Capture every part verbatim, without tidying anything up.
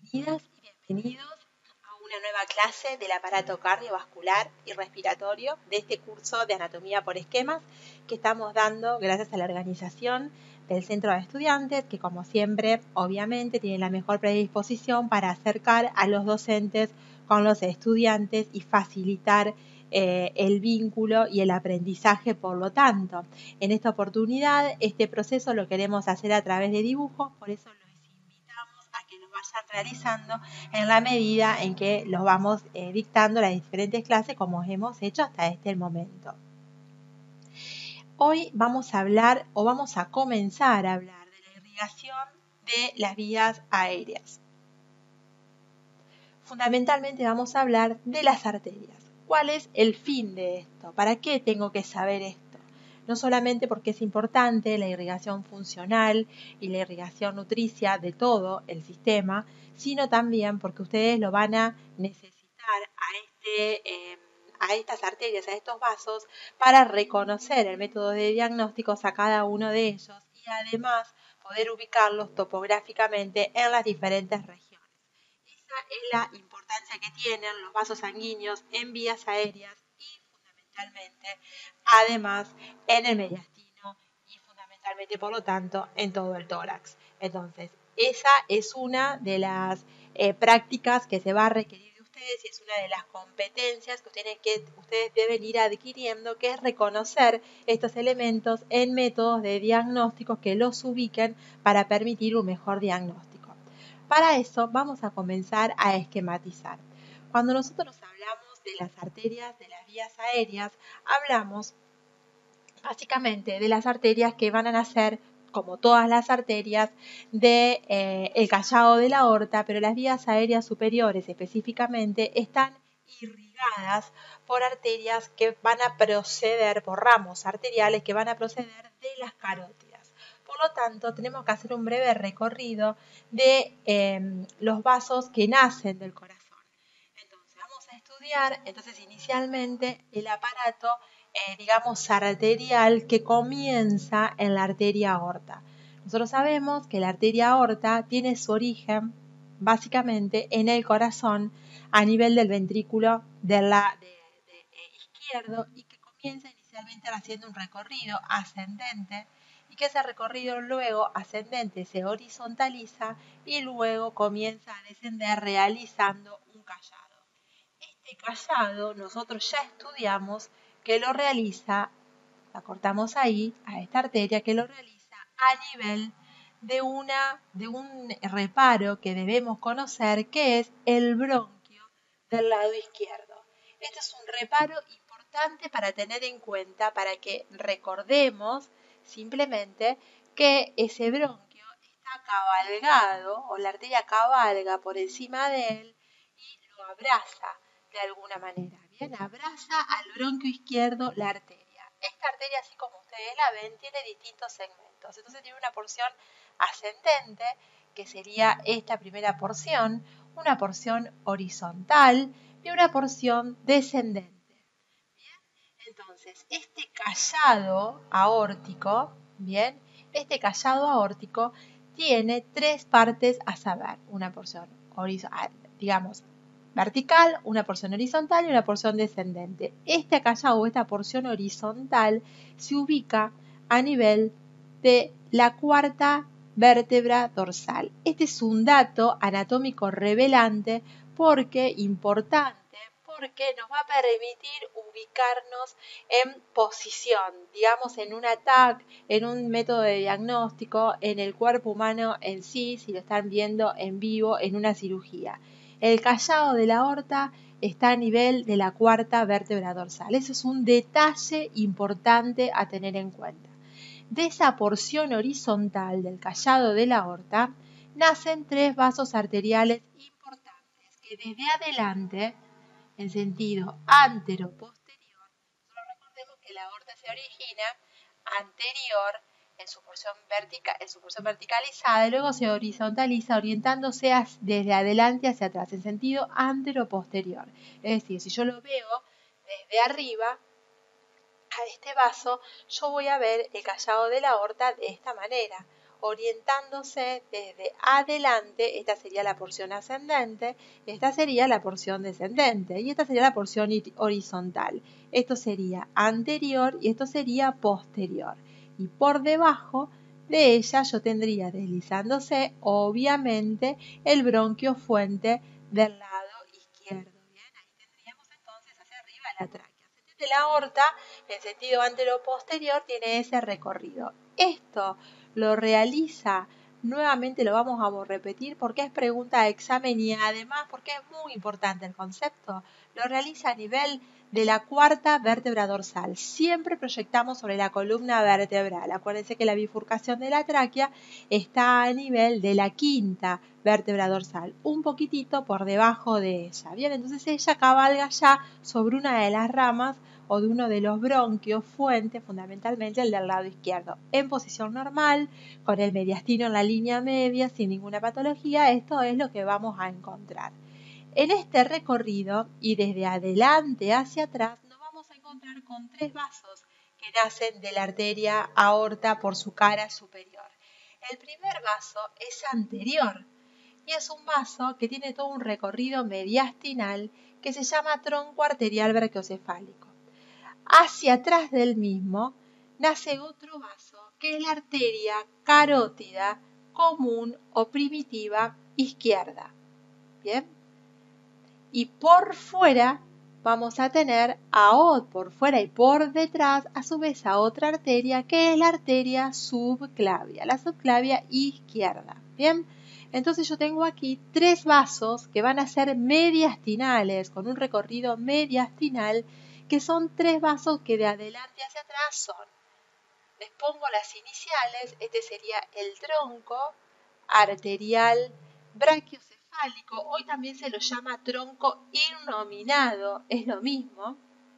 Bienvenidas y bienvenidos a una nueva clase del aparato cardiovascular y respiratorio de este curso de anatomía por esquemas que estamos dando gracias a la organización del Centro de Estudiantes, que como siempre obviamente tiene la mejor predisposición para acercar a los docentes con los estudiantes y facilitar eh, el vínculo y el aprendizaje. Por lo tanto, en esta oportunidad este proceso lo queremos hacer a través de dibujos, por eso los invitamos a que los vayan realizando en la medida en que los vamos eh, dictando las diferentes clases como hemos hecho hasta este momento. Hoy vamos a hablar o vamos a comenzar a hablar de la irrigación de las vías aéreas. Fundamentalmente vamos a hablar de las arterias. ¿Cuál es el fin de esto? ¿Para qué tengo que saber esto? No solamente porque es importante la irrigación funcional y la irrigación nutricia de todo el sistema, sino también porque ustedes lo van a necesitar a, este, eh, a estas arterias, a estos vasos, para reconocer el método de diagnósticos a cada uno de ellos y además poder ubicarlos topográficamente en las diferentes regiones. Esa es la importancia que tienen los vasos sanguíneos en vías aéreas y fundamentalmente, además, en el mediastino y fundamentalmente, por lo tanto, en todo el tórax. Entonces, esa es una de las eh, prácticas que se va a requerir de ustedes y es una de las competencias que ustedes, que ustedes deben ir adquiriendo, que es reconocer estos elementos en métodos de diagnóstico que los ubiquen para permitir un mejor diagnóstico. Para eso vamos a comenzar a esquematizar. Cuando nosotros hablamos de las arterias de las vías aéreas, hablamos básicamente de las arterias que van a nacer, como todas las arterias, del de, eh, callado de la aorta, pero las vías aéreas superiores específicamente están irrigadas por arterias que van a proceder, por ramos arteriales que van a proceder de las carótidas. Por lo tanto, tenemos que hacer un breve recorrido de eh, los vasos que nacen del corazón. Entonces, vamos a estudiar, entonces, inicialmente el aparato, eh, digamos, arterial que comienza en la arteria aorta. Nosotros sabemos que la arteria aorta tiene su origen, básicamente, en el corazón a nivel del ventrículo de la, de, de, de izquierdo y que comienza inicialmente haciendo un recorrido ascendente y que ese recorrido luego ascendente se horizontaliza y luego comienza a descender realizando un callado. Este callado nosotros ya estudiamos que lo realiza, la cortamos ahí, a esta arteria, que lo realiza a nivel de, una, de un reparo que debemos conocer, que es el bronquio del lado izquierdo. Este es un reparo importante para tener en cuenta, para que recordemos simplemente que ese bronquio está cabalgado, o la arteria cabalga por encima de él y lo abraza de alguna manera. Bien, abraza al bronquio izquierdo la arteria. Esta arteria, así como ustedes la ven, tiene distintos segmentos. Entonces tiene una porción ascendente, que sería esta primera porción, una porción horizontal y una porción descendente. Bien, entonces este callado aórtico, bien, este callado aórtico tiene tres partes a saber, una porción horizontal, digamos, vertical, una porción horizontal y una porción descendente. Este callado o esta porción horizontal se ubica a nivel de la cuarta vértebra dorsal. Este es un dato anatómico revelante porque importante, porque nos va a permitir ubicarnos en posición, digamos en un ataque, en un método de diagnóstico, en el cuerpo humano en sí, si lo están viendo en vivo en una cirugía. El callado de la aorta está a nivel de la cuarta vértebra dorsal. Eso es un detalle importante a tener en cuenta. De esa porción horizontal del callado de la aorta nacen tres vasos arteriales importantes que desde adelante, en sentido antero-posterior, solo recordemos que la aorta se origina anterior en su porción vertical, en su porción verticalizada y luego se horizontaliza orientándose desde adelante hacia atrás, en sentido antero-posterior. Es decir, si yo lo veo desde arriba a este vaso, yo voy a ver el callado de la aorta de esta manera. orientándose desde adelante. Esta sería la porción ascendente, esta sería la porción descendente y esta sería la porción horizontal. Esto sería anterior y esto sería posterior. Y por debajo de ella yo tendría deslizándose, obviamente, el bronquio fuente del lado izquierdo. Bien, ahí tendríamos entonces hacia arriba la tráquea. De la aorta, en sentido antero-posterior, tiene ese recorrido. Esto lo realiza, nuevamente lo vamos a repetir porque es pregunta de examen y además porque es muy importante el concepto, lo realiza a nivel de la cuarta vértebra dorsal. Siempre proyectamos sobre la columna vertebral. Acuérdense que la bifurcación de la tráquea está a nivel de la quinta vértebra dorsal, un poquitito por debajo de ella. Bien, entonces ella cabalga ya sobre una de las ramas o de uno de los bronquios fuente, fundamentalmente el del lado izquierdo. En posición normal, con el mediastino en la línea media, sin ninguna patología, esto es lo que vamos a encontrar. En este recorrido y desde adelante hacia atrás nos vamos a encontrar con tres vasos que nacen de la arteria aorta por su cara superior. El primer vaso es anterior y es un vaso que tiene todo un recorrido mediastinal que se llama tronco arterial brachiocefálico. Hacia atrás del mismo nace otro vaso que es la arteria carótida común o primitiva izquierda. ¿Bien? Y por fuera vamos a tener a por fuera y por detrás a su vez a otra arteria que es la arteria subclavia, la subclavia izquierda. Bien, entonces yo tengo aquí tres vasos que van a ser mediastinales con un recorrido mediastinal que son tres vasos que de adelante hacia atrás son. Les pongo las iniciales, este sería el tronco arterial brachiocefálico, hoy también se lo llama tronco innominado, es lo mismo.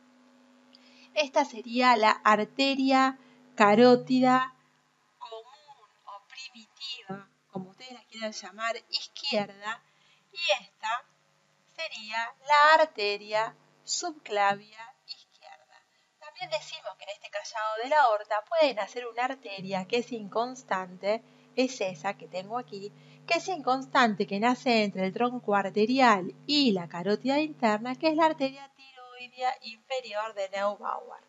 Esta sería la arteria carótida común o primitiva, como ustedes la quieran llamar, izquierda, y esta sería la arteria subclavia izquierda. También decimos que en este callado de la aorta pueden hacer una arteria que es inconstante, es esa que tengo aquí, que es inconstante, que nace entre el tronco arterial y la carótida interna, que es la arteria tiroidea inferior de Neubauer.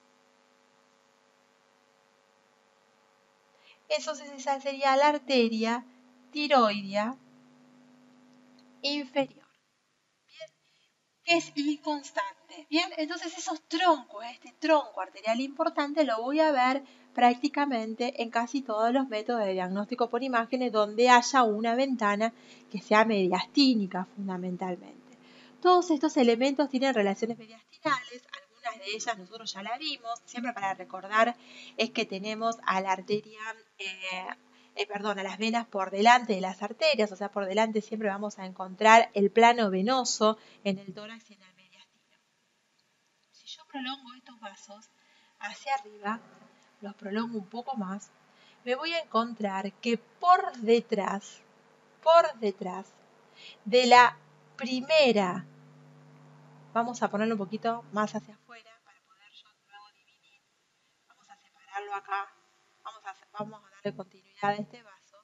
Entonces esa sería la arteria tiroidea inferior. Bien, que es inconstante. Bien, entonces esos troncos, este tronco arterial importante lo voy a ver prácticamente en casi todos los métodos de diagnóstico por imágenes donde haya una ventana que sea mediastínica fundamentalmente. Todos estos elementos tienen relaciones mediastinales, algunas de ellas nosotros ya la vimos, siempre para recordar es que tenemos a la arteria, eh, eh, perdón, a las venas por delante de las arterias, o sea, por delante siempre vamos a encontrar el plano venoso en el tórax y en el mediastino. Si yo prolongo estos vasos hacia arriba, los prolongo un poco más, me voy a encontrar que por detrás, por detrás de la primera, vamos a ponerlo un poquito más hacia afuera para poder yo luego dividir, vamos a separarlo acá, vamos a, vamos a darle continuidad a este vaso,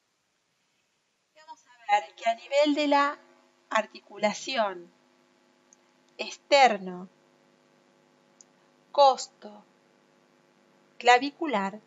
y vamos a ver que a nivel de la articulación externo, costo, clavicular,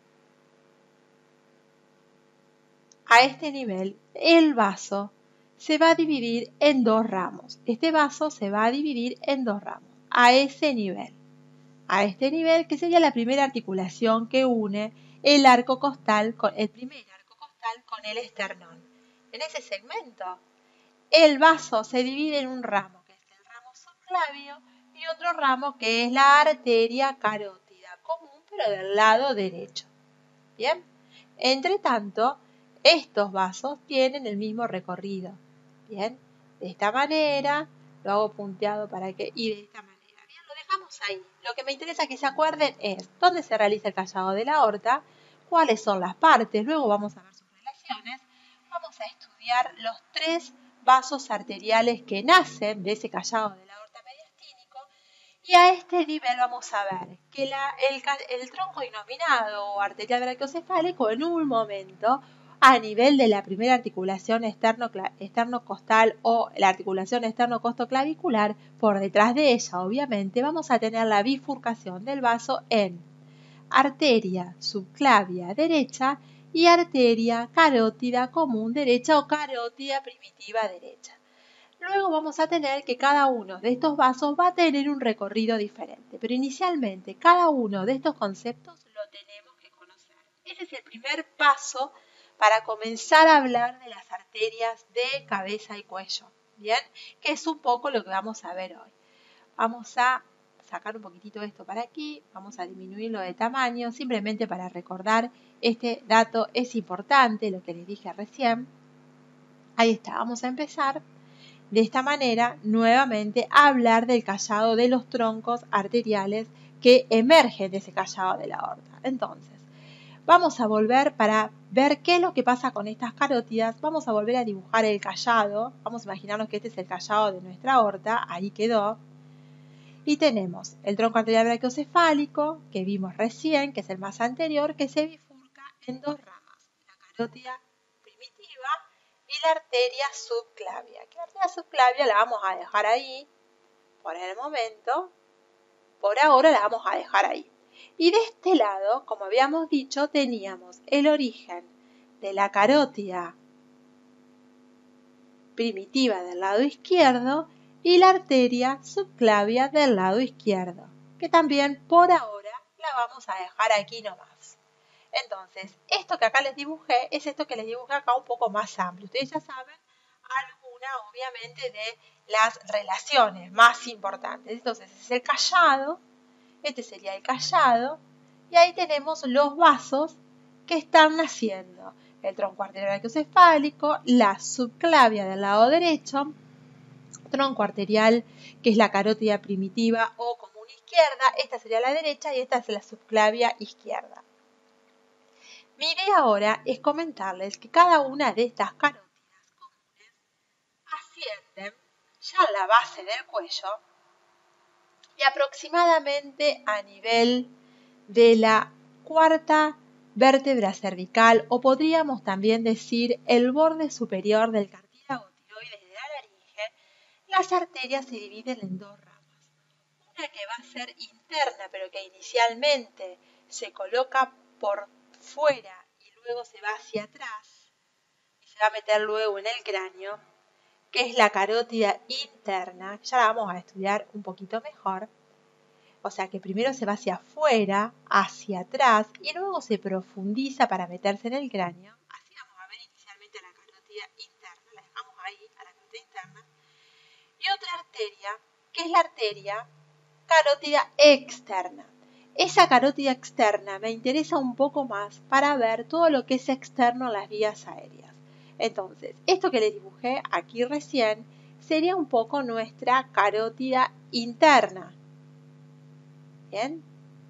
a este nivel el vaso se va a dividir en dos ramos. Este vaso se va a dividir en dos ramos, a ese nivel. A este nivel, que sería la primera articulación que une el arco costal, con, el primer arco costal con el esternón. En ese segmento, el vaso se divide en un ramo, que es el ramo subclavio, y otro ramo que es la arteria carótida, común pero del lado derecho. Bien, entre tanto, estos vasos tienen el mismo recorrido. Bien, de esta manera, lo hago punteado para que, y de esta manera. Bien, lo dejamos ahí. Lo que me interesa que se acuerden es dónde se realiza el callado de la aorta, cuáles son las partes, luego vamos a ver sus relaciones, vamos a estudiar los tres vasos arteriales que nacen de ese callado de la aorta mediastínico, y a este nivel vamos a ver que la, el, el tronco innominado o arterial brachiocefálico en un momento a nivel de la primera articulación externo-costal o la articulación externo-costoclavicular, por detrás de ella, obviamente, vamos a tener la bifurcación del vaso en arteria subclavia derecha y arteria carótida común derecha o carótida primitiva derecha. Luego vamos a tener que cada uno de estos vasos va a tener un recorrido diferente, pero inicialmente cada uno de estos conceptos lo tenemos que conocer. Ese es el primer paso para comenzar a hablar de las arterias de cabeza y cuello, ¿bien? Que es un poco lo que vamos a ver hoy. Vamos a sacar un poquitito esto para aquí, vamos a disminuirlo de tamaño, simplemente para recordar este dato es importante, lo que les dije recién. Ahí está, vamos a empezar de esta manera nuevamente a hablar del callado de los troncos arteriales que emergen de ese callado de la aorta. Entonces, vamos a volver para ver qué es lo que pasa con estas carótidas, vamos a volver a dibujar el callado, vamos a imaginarnos que este es el callado de nuestra aorta, ahí quedó. Y tenemos el tronco arterial brachiocefálico, que vimos recién, que es el más anterior, que se bifurca en dos ramas, la carótida primitiva y la arteria subclavia. Que la arteria subclavia la vamos a dejar ahí por el momento, por ahora la vamos a dejar ahí. Y de este lado, como habíamos dicho, teníamos el origen de la carótida primitiva del lado izquierdo y la arteria subclavia del lado izquierdo, que también por ahora la vamos a dejar aquí nomás. Entonces, esto que acá les dibujé es esto que les dibujé acá un poco más amplio. Ustedes ya saben alguna, obviamente, de las relaciones más importantes. Entonces, es el callado, este sería el callado, y ahí tenemos los vasos que están naciendo. El tronco arterial brachiocefálico, la subclavia del lado derecho, tronco arterial, que es la carótida primitiva o común izquierda, esta sería la derecha y esta es la subclavia izquierda. Mi idea ahora es comentarles que cada una de estas carótidas comunes ascienden ya a la base del cuello y aproximadamente a nivel de la cuarta vértebra cervical, o podríamos también decir el borde superior del cartílago tiroides de la laringe. Las arterias se dividen en dos ramas, una que va a ser interna pero que inicialmente se coloca por fuera y luego se va hacia atrás y se va a meter luego en el cráneo, que es la carótida interna, ya la vamos a estudiar un poquito mejor. O sea que primero se va hacia afuera, hacia atrás y luego se profundiza para meterse en el cráneo. Así vamos a ver inicialmente la carótida interna, la dejamos ahí a la carótida interna. Y otra arteria, que es la arteria carótida externa. Esa carótida externa me interesa un poco más para ver todo lo que es externo en las vías aéreas. Entonces, esto que les dibujé aquí recién sería un poco nuestra carótida interna. ¿Bien?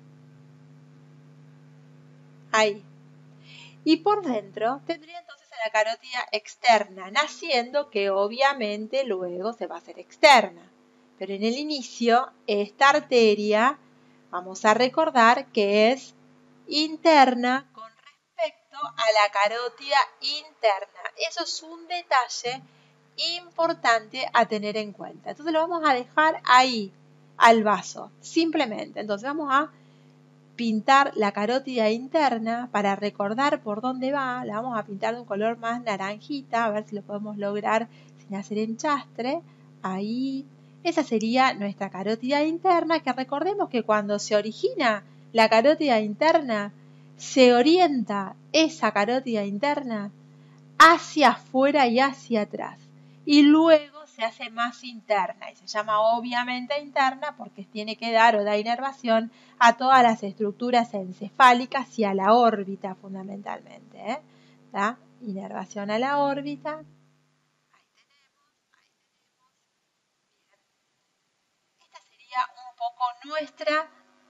Ahí. Y por dentro tendría entonces a la carótida externa, naciendo, que obviamente luego se va a hacer externa. Pero en el inicio, esta arteria, vamos a recordar que es interna con respecto a la carótida interna. Eso es un detalle importante a tener en cuenta. Entonces lo vamos a dejar ahí, al vaso, simplemente. Entonces vamos a pintar la carótida interna para recordar por dónde va. La vamos a pintar de un color más naranjita, a ver si lo podemos lograr sin hacer enchastre. Ahí, esa sería nuestra carótida interna, que recordemos que cuando se origina la carótida interna, se orienta esa carótida interna hacia afuera y hacia atrás. Y luego se hace más interna y se llama obviamente interna porque tiene que dar o da inervación a todas las estructuras encefálicas y a la órbita fundamentalmente. ¿eh? ¿Da? Inervación a la órbita. Ahí tenemos, ahí tenemos. Bien. Esta sería un poco nuestra,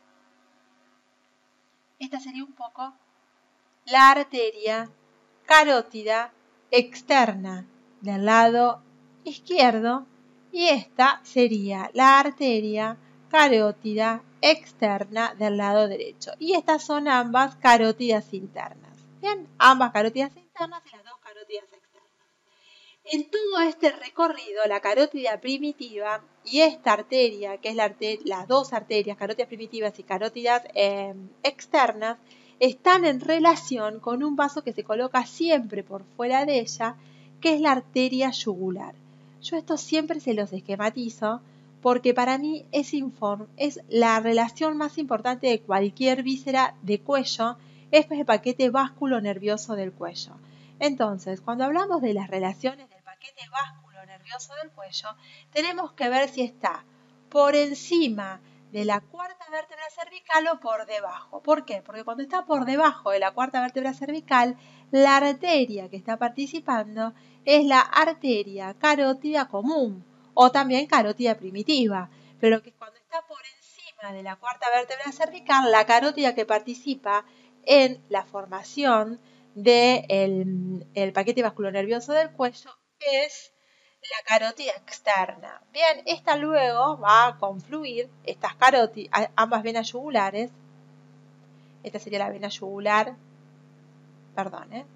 esta sería un poco la arteria carótida externa del lado izquierdo y esta sería la arteria carótida externa del lado derecho. Y estas son ambas carótidas internas. Bien, ambas carótidas internas internas y las dos carótidas externas. En todo este recorrido, la carótida primitiva y esta arteria, que es la arter las dos arterias, carótidas primitivas y carótidas eh, externas, están en relación con un vaso que se coloca siempre por fuera de ella, que es la arteria yugular. Yo esto siempre se los esquematizo porque para mí es, es la relación más importante de cualquier víscera de cuello, es el paquete vasculo-nervioso del cuello. Entonces, cuando hablamos de las relaciones del paquete vasculo-nervioso del cuello, tenemos que ver si está por encima de la cuarta vértebra cervical o por debajo. ¿Por qué? Porque cuando está por debajo de la cuarta vértebra cervical, la arteria que está participando es la arteria carótida común o también carótida primitiva. Pero que cuando está por encima de la cuarta vértebra cervical, la carótida que participa en la formación del el paquete vasculonervioso del cuello es la carótida externa. Bien, esta luego va a confluir, estas carótidas, ambas venas yugulares, esta sería la vena yugular, perdón, ¿eh?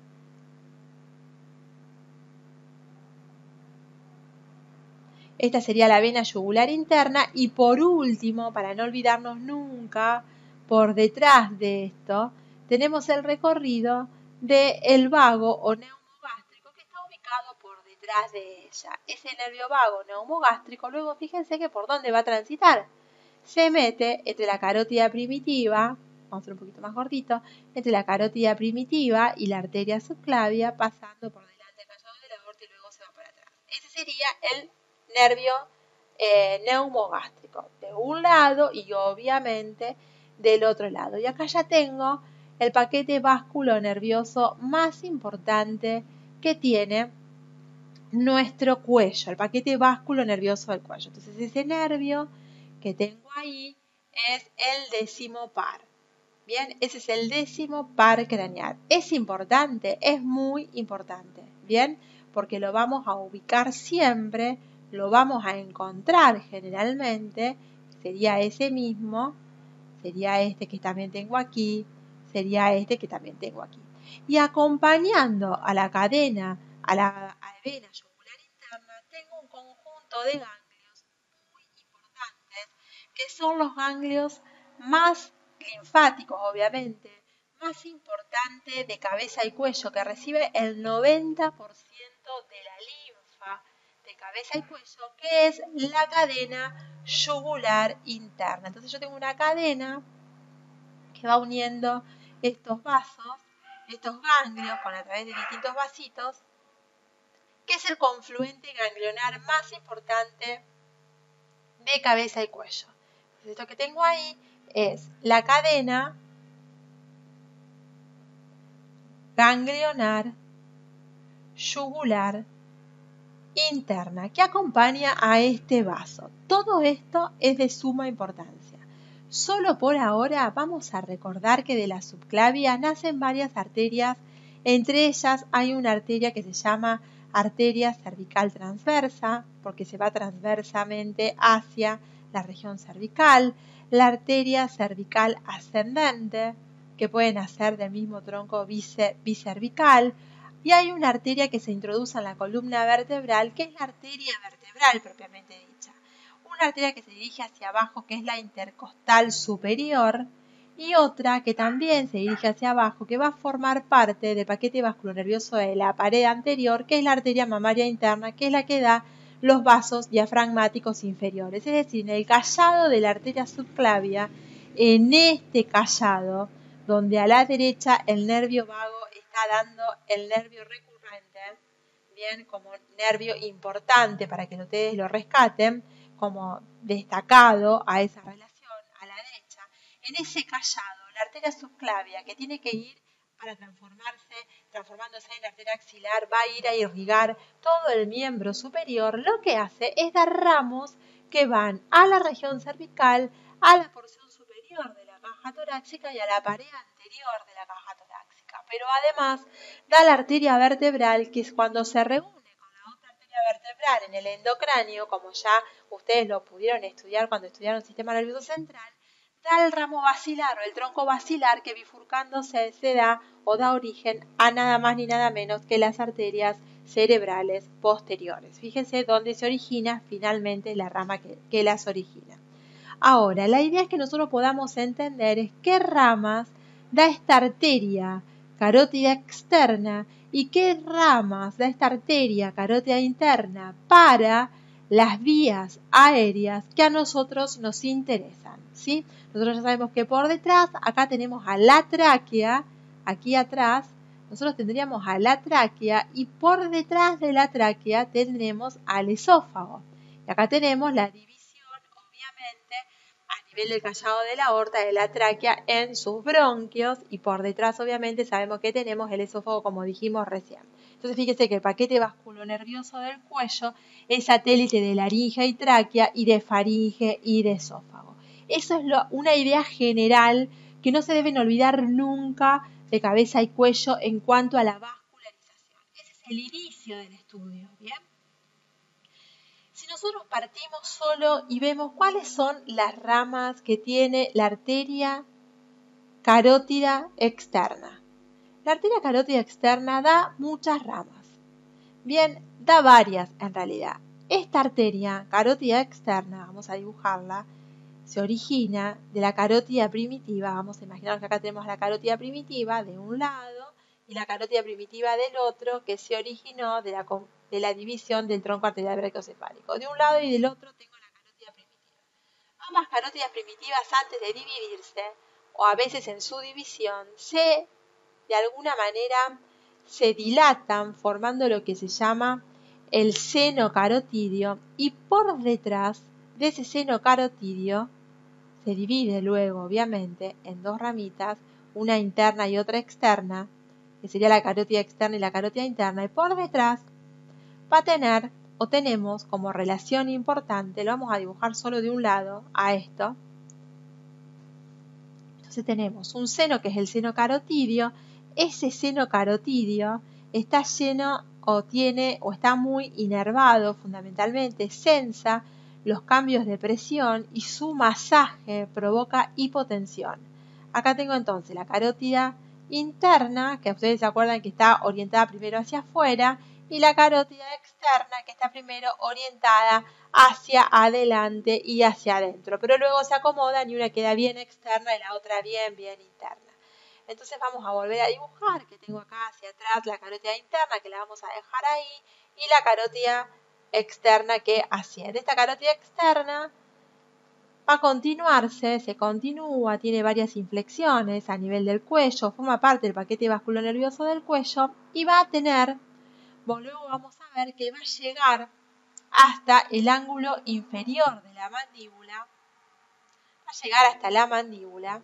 Esta sería la vena yugular interna y por último, para no olvidarnos nunca, por detrás de esto, tenemos el recorrido del vago o neumogástrico que está ubicado por detrás de ella. Ese nervio vago neumogástrico, luego fíjense que por dónde va a transitar. Se mete entre la carótida primitiva, vamos a hacer un poquito más gordito, entre la carótida primitiva y la arteria subclavia, pasando por delante del callado de la aorta y luego se va para atrás. Ese sería el nervio eh, neumogástrico de un lado y obviamente del otro lado. Y acá ya tengo el paquete vasculonervioso más importante que tiene nuestro cuello, el paquete vasculonervioso del cuello. Entonces ese nervio que tengo ahí es el décimo par. Bien, ese es el décimo par craneal. Es importante, es muy importante. Bien, porque lo vamos a ubicar siempre, lo vamos a encontrar generalmente, sería ese mismo, sería este que también tengo aquí, sería este que también tengo aquí. Y acompañando a la cadena, a la, a la vena yugular interna, tengo un conjunto de ganglios muy importantes, que son los ganglios más linfáticos, obviamente, más importantes de cabeza y cuello, que recibe el noventa por ciento de la linfa de cabeza y cuello, que es la cadena yugular interna. Entonces yo tengo una cadena que va uniendo estos vasos, estos ganglios, con a través de distintos vasitos, que es el confluente ganglionar más importante de cabeza y cuello. Entonces, esto que tengo ahí es la cadena ganglionar yugular interna que acompaña a este vaso. Todo esto es de suma importancia. Solo por ahora vamos a recordar que de la subclavia nacen varias arterias. Entre ellas hay una arteria que se llama arteria cervical transversa, porque se va transversamente hacia la región cervical, la arteria cervical ascendente, que puede nacer del mismo tronco bicervical, y hay una arteria que se introduce en la columna vertebral, que es la arteria vertebral propiamente dicha. Una arteria que se dirige hacia abajo, que es la intercostal superior, y otra que también se dirige hacia abajo, que va a formar parte del paquete vasculonervioso de la pared anterior, que es la arteria mamaria interna, que es la que da los vasos diafragmáticos inferiores. Es decir, en el callado de la arteria subclavia, en este callado, donde a la derecha el nervio vago está dando el nervio recurrente, bien, como nervio importante para que ustedes lo rescaten, como destacado a esa relación, a la derecha, en ese callado, la arteria subclavia que tiene que ir para transformarse, transformándose en la arteria axilar, va a ir a irrigar todo el miembro superior, lo que hace es dar ramos que van a la región cervical, a la porción superior de la caja torácica y a la pared anterior de la caja torácica. Pero además da la arteria vertebral, que es cuando se reúne con la otra arteria vertebral en el endocráneo, como ya ustedes lo pudieron estudiar cuando estudiaron sistema nervioso central, da el ramo basilar o el tronco basilar que bifurcándose se da o da origen a nada más ni nada menos que las arterias cerebrales posteriores. Fíjense dónde se origina finalmente la rama que, que las origina. Ahora, la idea es que nosotros podamos entender es qué ramas da esta arteria carótida externa y qué ramas da esta arteria carótida interna para las vías aéreas que a nosotros nos interesan, ¿sí? Nosotros ya sabemos que por detrás, acá tenemos a la tráquea, aquí atrás, nosotros tendríamos a la tráquea y por detrás de la tráquea tendremos al esófago. Y acá tenemos la división, obviamente, a nivel del callado de la aorta de la tráquea en sus bronquios y por detrás, obviamente, sabemos que tenemos el esófago, como dijimos recién. Entonces, fíjese que el paquete vasculonervioso del cuello es satélite de laringe y tráquea y de faringe y de esófago. Eso es lo, una idea general que no se deben olvidar nunca de cabeza y cuello en cuanto a la vascularización. Ese es el inicio del estudio, ¿bien? Si nosotros partimos solo y vemos cuáles son las ramas que tiene la arteria carótida externa. La arteria carótida externa da muchas ramas. Bien, da varias en realidad. Esta arteria carótida externa, vamos a dibujarla, se origina de la carótida primitiva. Vamos a imaginar que acá tenemos la carótida primitiva de un lado y la carótida primitiva del otro, que se originó de la, de la división del tronco arterial brachiocefálico. De un lado y del otro tengo la carótida primitiva. Ambas carótidas primitivas, antes de dividirse, o a veces en su división, se, de alguna manera, se dilatan formando lo que se llama el seno carotidio, y por detrás de ese seno carotidio se divide luego, obviamente, en dos ramitas, una interna y otra externa, que sería la carótida externa y la carótida interna, y por detrás va a tener, o tenemos como relación importante, lo vamos a dibujar solo de un lado, a esto. Entonces tenemos un seno que es el seno carotidio. Ese seno carotidio está lleno o tiene o está muy inervado, fundamentalmente sensa los cambios de presión y su masaje provoca hipotensión. Acá tengo entonces la carótida interna, que ustedes se acuerdan que está orientada primero hacia afuera, y la carótida externa, que está primero orientada hacia adelante y hacia adentro, pero luego se acomodan y una queda bien externa y la otra bien, bien interna. Entonces vamos a volver a dibujar, que tengo acá hacia atrás la carótida interna, que la vamos a dejar ahí, y la carótida externa que asciende. Esta carótida externa va a continuarse, se continúa, tiene varias inflexiones a nivel del cuello, forma parte del paquete vasculonervioso del cuello y va a tener, luego vamos a ver que va a llegar hasta el ángulo inferior de la mandíbula, va a llegar hasta la mandíbula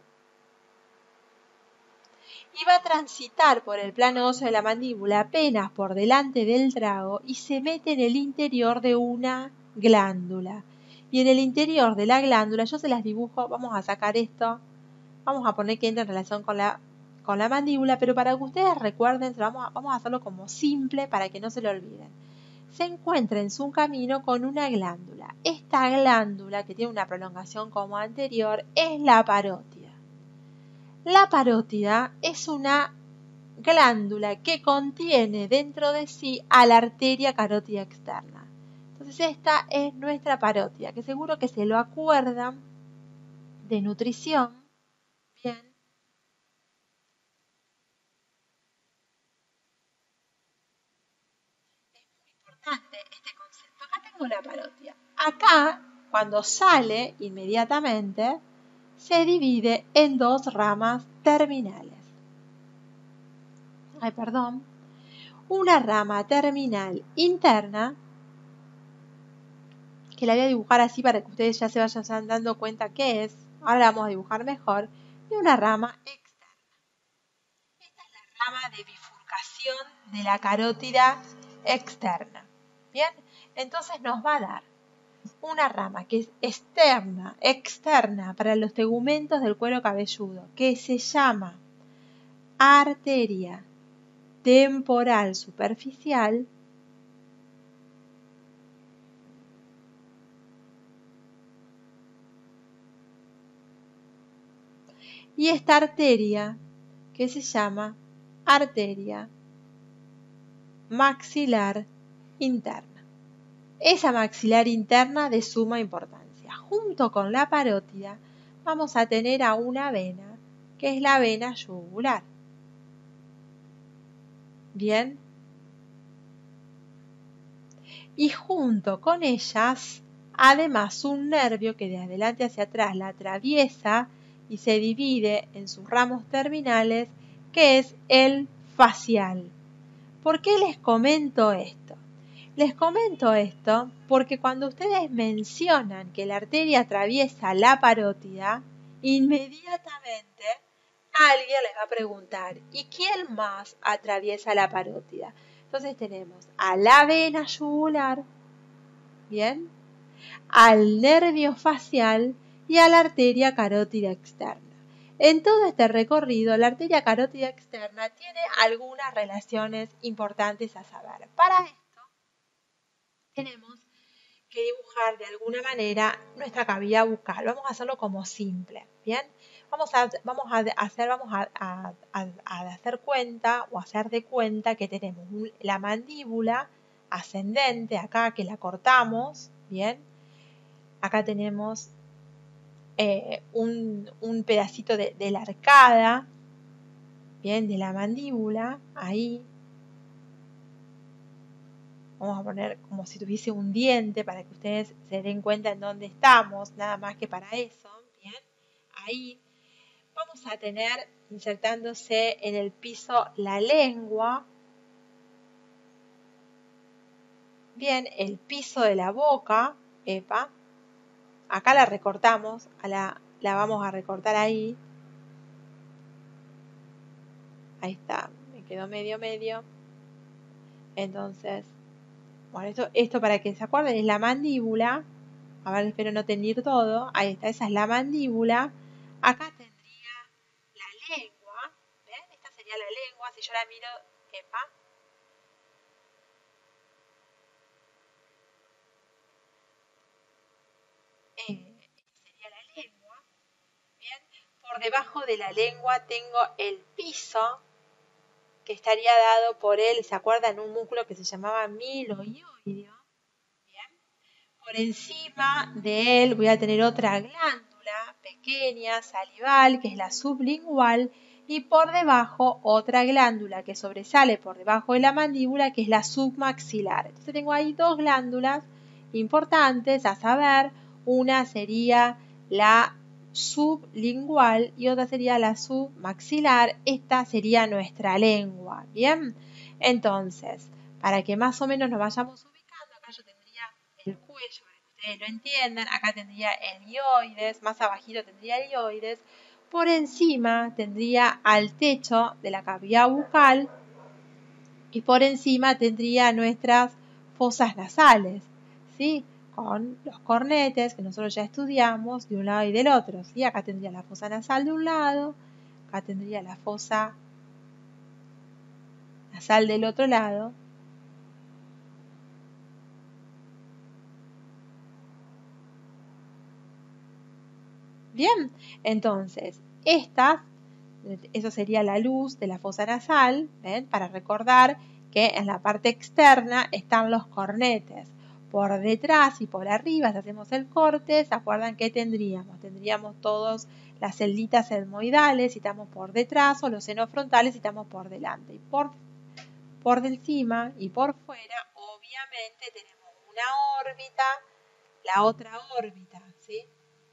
y va a transitar por el plano óseo de la mandíbula apenas por delante del trago y se mete en el interior de una glándula. Y en el interior de la glándula, yo se las dibujo, vamos a sacar esto, vamos a poner que entra en relación con la, con la mandíbula, pero para que ustedes recuerden, vamos a, vamos a hacerlo como simple para que no se lo olviden. Se encuentra en su camino con una glándula. Esta glándula, que tiene una prolongación como anterior, es la parótida. La parótida es una glándula que contiene dentro de sí a la arteria carótida externa. Entonces esta es nuestra parótida, que seguro que se lo acuerdan de nutrición. Bien. Es muy importante este concepto. Acá tengo la parótida. Acá, cuando sale inmediatamente, se divide en dos ramas terminales. Ay, perdón. Una rama terminal interna, que la voy a dibujar así para que ustedes ya se vayan dando cuenta qué es. Ahora la vamos a dibujar mejor. Y una rama externa. Esta es la rama de bifurcación de la carótida externa. Bien, entonces nos va a dar una rama que es externa, externa para los tegumentos del cuero cabelludo, que se llama arteria temporal superficial, y esta arteria que se llama arteria maxilar interna. Esa maxilar interna de suma importancia. Junto con la parótida vamos a tener a una vena, que es la vena yugular. Bien. Y junto con ellas, además, un nervio que de adelante hacia atrás la atraviesa y se divide en sus ramos terminales, que es el facial. ¿Por qué les comento esto? Les comento esto porque cuando ustedes mencionan que la arteria atraviesa la parótida, inmediatamente alguien les va a preguntar, ¿y quién más atraviesa la parótida? Entonces tenemos a la vena yugular, ¿bien? Al nervio facial y a la arteria carótida externa. En todo este recorrido, la arteria carótida externa tiene algunas relaciones importantes a saber. Para esto, tenemos que dibujar de alguna manera nuestra cavidad bucal. Vamos a hacerlo como simple, ¿bien? Vamos a, vamos a hacer, vamos a, a, a, a hacer cuenta o hacer de cuenta que tenemos un, la mandíbula ascendente acá, que la cortamos, ¿bien? Acá tenemos eh, un, un pedacito de, de la arcada, ¿bien? De la mandíbula, ahí. Vamos a poner como si tuviese un diente para que ustedes se den cuenta en dónde estamos, nada más que para eso, ¿bien? Ahí vamos a tener insertándose en el piso la lengua, bien, el piso de la boca, epa, acá la recortamos, a la, la vamos a recortar ahí, ahí está, me quedó medio medio, entonces, bueno, esto, esto para que se acuerden es la mandíbula, a ver, espero no tener todo, ahí está, esa es la mandíbula, acá tendría la lengua, ¿ven? Esta sería la lengua, si yo la miro, epa, eh, esta sería la lengua, ¿bien? Por debajo de la lengua tengo el piso, que estaría dado por él, ¿se acuerdan? Un músculo que se llamaba miloioideo, ¿bien? Por encima de él voy a tener otra glándula pequeña, salival, que es la sublingual, y por debajo otra glándula que sobresale por debajo de la mandíbula, que es la submaxilar. Entonces tengo ahí dos glándulas importantes a saber. Una sería la sublingual y otra sería la submaxilar. Esta sería nuestra lengua, ¿bien? Entonces, para que más o menos nos vayamos ubicando, acá yo tendría el cuello, para que ustedes lo entiendan, acá tendría el hioides, más abajito tendría el hioides, por encima tendría al techo de la cavidad bucal y por encima tendría nuestras fosas nasales, ¿sí? Con los cornetes que nosotros ya estudiamos de un lado y del otro, ¿sí? Acá tendría la fosa nasal de un lado, acá tendría la fosa nasal del otro lado. Bien, entonces, esta, eso sería la luz de la fosa nasal, ¿ven? Para recordar que en la parte externa están los cornetes. Por detrás y por arriba, si hacemos el corte, ¿se acuerdan qué tendríamos? Tendríamos todas las celditas etmoidales si estamos por detrás o los senos frontales si estamos por delante. Y por, por encima y por fuera, obviamente, tenemos una órbita, la otra órbita, ¿sí?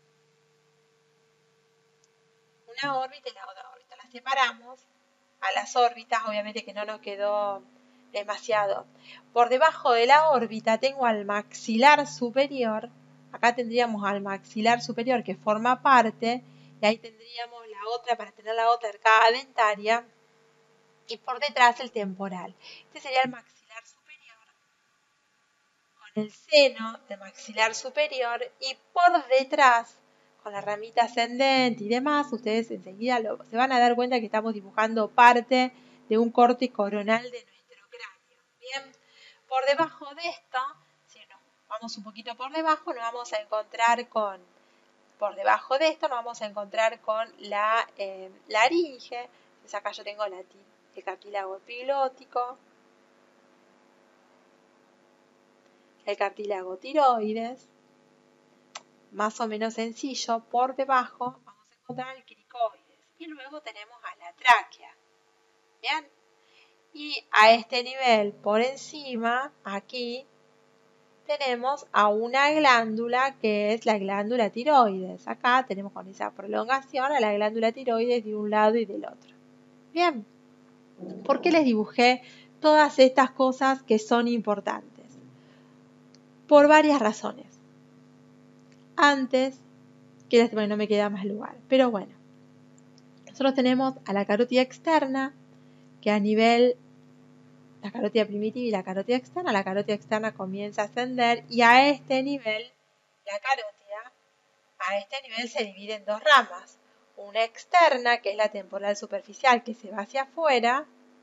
Una órbita y la otra órbita. Las separamos a las órbitas, obviamente que no nos quedó demasiado. Por debajo de la órbita tengo al maxilar superior, acá tendríamos al maxilar superior que forma parte, y ahí tendríamos la otra para tener la otra arcada dentaria, y por detrás el temporal. Este sería el maxilar superior, con el seno del maxilar superior, y por detrás con la ramita ascendente y demás, ustedes enseguida lo, se van a dar cuenta que estamos dibujando parte de un corte coronal de nuestro cráneo. Bien, por debajo de esto, si nos vamos un poquito por debajo, nos vamos a encontrar con Por debajo de esto nos vamos a encontrar con la eh, laringe. Entonces acá yo tengo la, el cartílago epiglótico, el cartílago tiroides, más o menos sencillo. Por debajo vamos a encontrar el cricoides y luego tenemos a la tráquea. Bien, y a este nivel por encima, aquí, tenemos a una glándula que es la glándula tiroides. Acá tenemos con esa prolongación a la glándula tiroides de un lado y del otro. Bien, ¿por qué les dibujé todas estas cosas que son importantes? Por varias razones. Antes, que bueno, no me queda más lugar, pero bueno. Nosotros tenemos a la carótida externa, que a nivel, la carótida primitiva y la carótida externa, la carótida externa comienza a ascender y a este nivel, la carótida, a este nivel se divide en dos ramas. Una externa, que es la temporal superficial, que se va hacia afuera,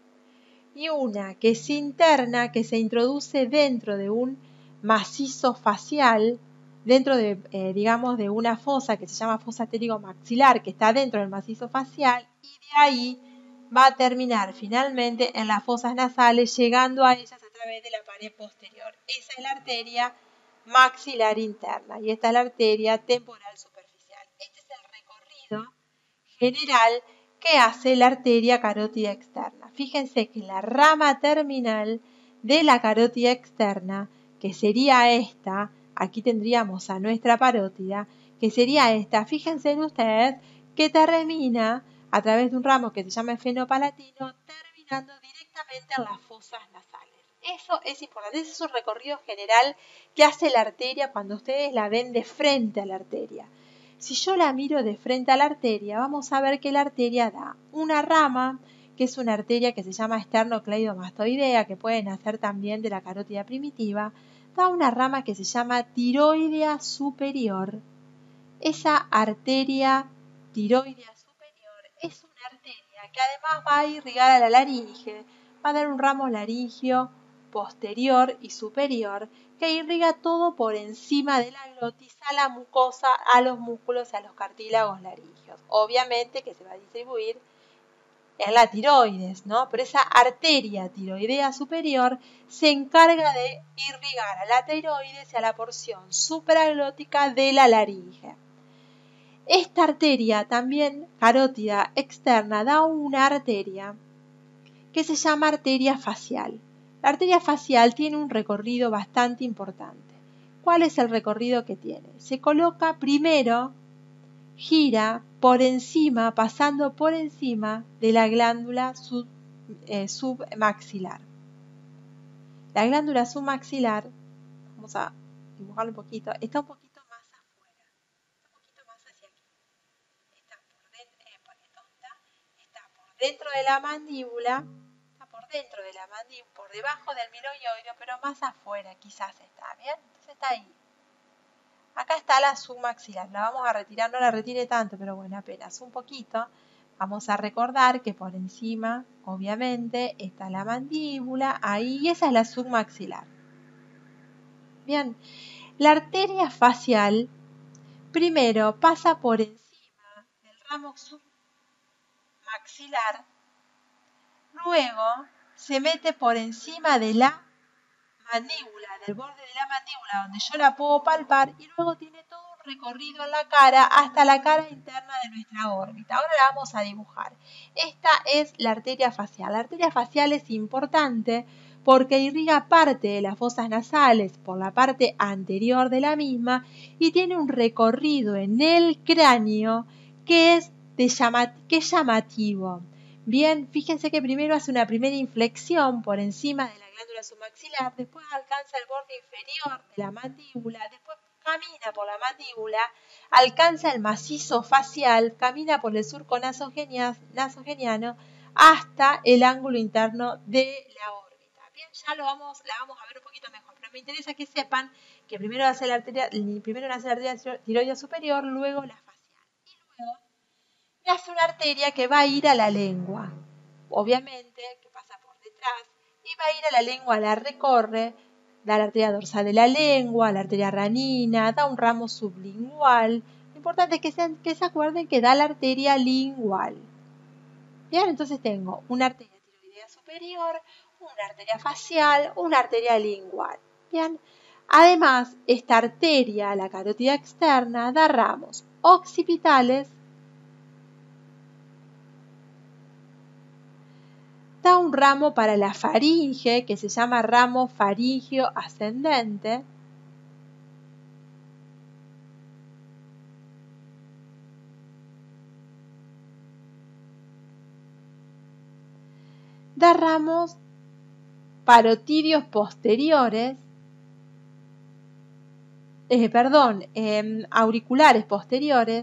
y una que es interna, que se introduce dentro de un macizo facial, dentro de, eh, digamos, de una fosa que se llama fosa pterigomaxilar, que está dentro del macizo facial, y de ahí va a terminar finalmente en las fosas nasales, llegando a ellas a través de la pared posterior. Esa es la arteria maxilar interna y esta es la arteria temporal superficial. Este es el recorrido general que hace la arteria carótida externa. Fíjense que la rama terminal de la carótida externa, que sería esta, aquí tendríamos a nuestra parótida, que sería esta, fíjense en ustedes que termina a través de un ramo que se llama efenopalatino, terminando directamente en las fosas nasales. Eso es importante, ese es un recorrido general que hace la arteria cuando ustedes la ven de frente a la arteria. Si yo la miro de frente a la arteria, vamos a ver que la arteria da una rama, que es una arteria que se llama esternocleidomastoidea, que puede nacer también de la carótida primitiva, da una rama que se llama tiroidea superior. Esa arteria tiroidea superior es una arteria que además va a irrigar a la laringe, va a dar un ramo laringio posterior y superior que irriga todo por encima de la glotis, a la mucosa, a los músculos, a los cartílagos laringeos. Obviamente que se va a distribuir en la tiroides, ¿no? Pero esa arteria tiroidea superior se encarga de irrigar a la tiroides y a la porción supraglótica de la laringe. Esta arteria también carótida externa da una arteria que se llama arteria facial. La arteria facial tiene un recorrido bastante importante. ¿Cuál es el recorrido que tiene? Se coloca primero, gira por encima, pasando por encima de la glándula sub, eh, submaxilar. La glándula submaxilar, vamos a dibujarlo un poquito, está un poquito más afuera, un poquito más hacia aquí. Está por dentro, eh, está por dentro de la mandíbula, está por dentro de la mandíbula, por debajo del miloioideo, pero más afuera quizás está, ¿bien? Entonces está ahí. Acá está la submaxilar, la vamos a retirar, no la retire tanto, pero bueno, apenas un poquito. Vamos a recordar que por encima, obviamente, está la mandíbula, ahí, y esa es la submaxilar. Bien, la arteria facial, primero pasa por encima del ramo submaxilar, luego se mete por encima de la mandíbula, del borde de la mandíbula, donde yo la puedo palpar, y luego tiene todo un recorrido en la cara hasta la cara interna de nuestra órbita. Ahora la vamos a dibujar. Esta es la arteria facial. La arteria facial es importante porque irriga parte de las fosas nasales por la parte anterior de la misma y tiene un recorrido en el cráneo que es, de llama, que es llamativo. Bien, fíjense que primero hace una primera inflexión por encima de la glándula submaxilar, después alcanza el borde inferior de la mandíbula, después camina por la mandíbula, alcanza el macizo facial, camina por el surco nasogeniano hasta el ángulo interno de la órbita. Bien, ya lo vamos, la vamos a ver un poquito mejor, pero me interesa que sepan que primero hace la arteria, primero nace la arteria tiroidea superior, luego la facial, y luego hace una arteria que va a ir a la lengua, obviamente, que pasa por detrás, y va a ir a la lengua, la recorre, da la arteria dorsal de la lengua, la arteria ranina, da un ramo sublingual. Lo importante es que se, que se acuerden que da la arteria lingual. Bien, entonces tengo una arteria tiroidea superior, una arteria facial, una arteria lingual. Bien, además, esta arteria, la carótida externa, da ramos occipitales, da un ramo para la faringe, que se llama ramo faríngeo ascendente, da ramos parotidios posteriores, eh, perdón, eh, auriculares posteriores,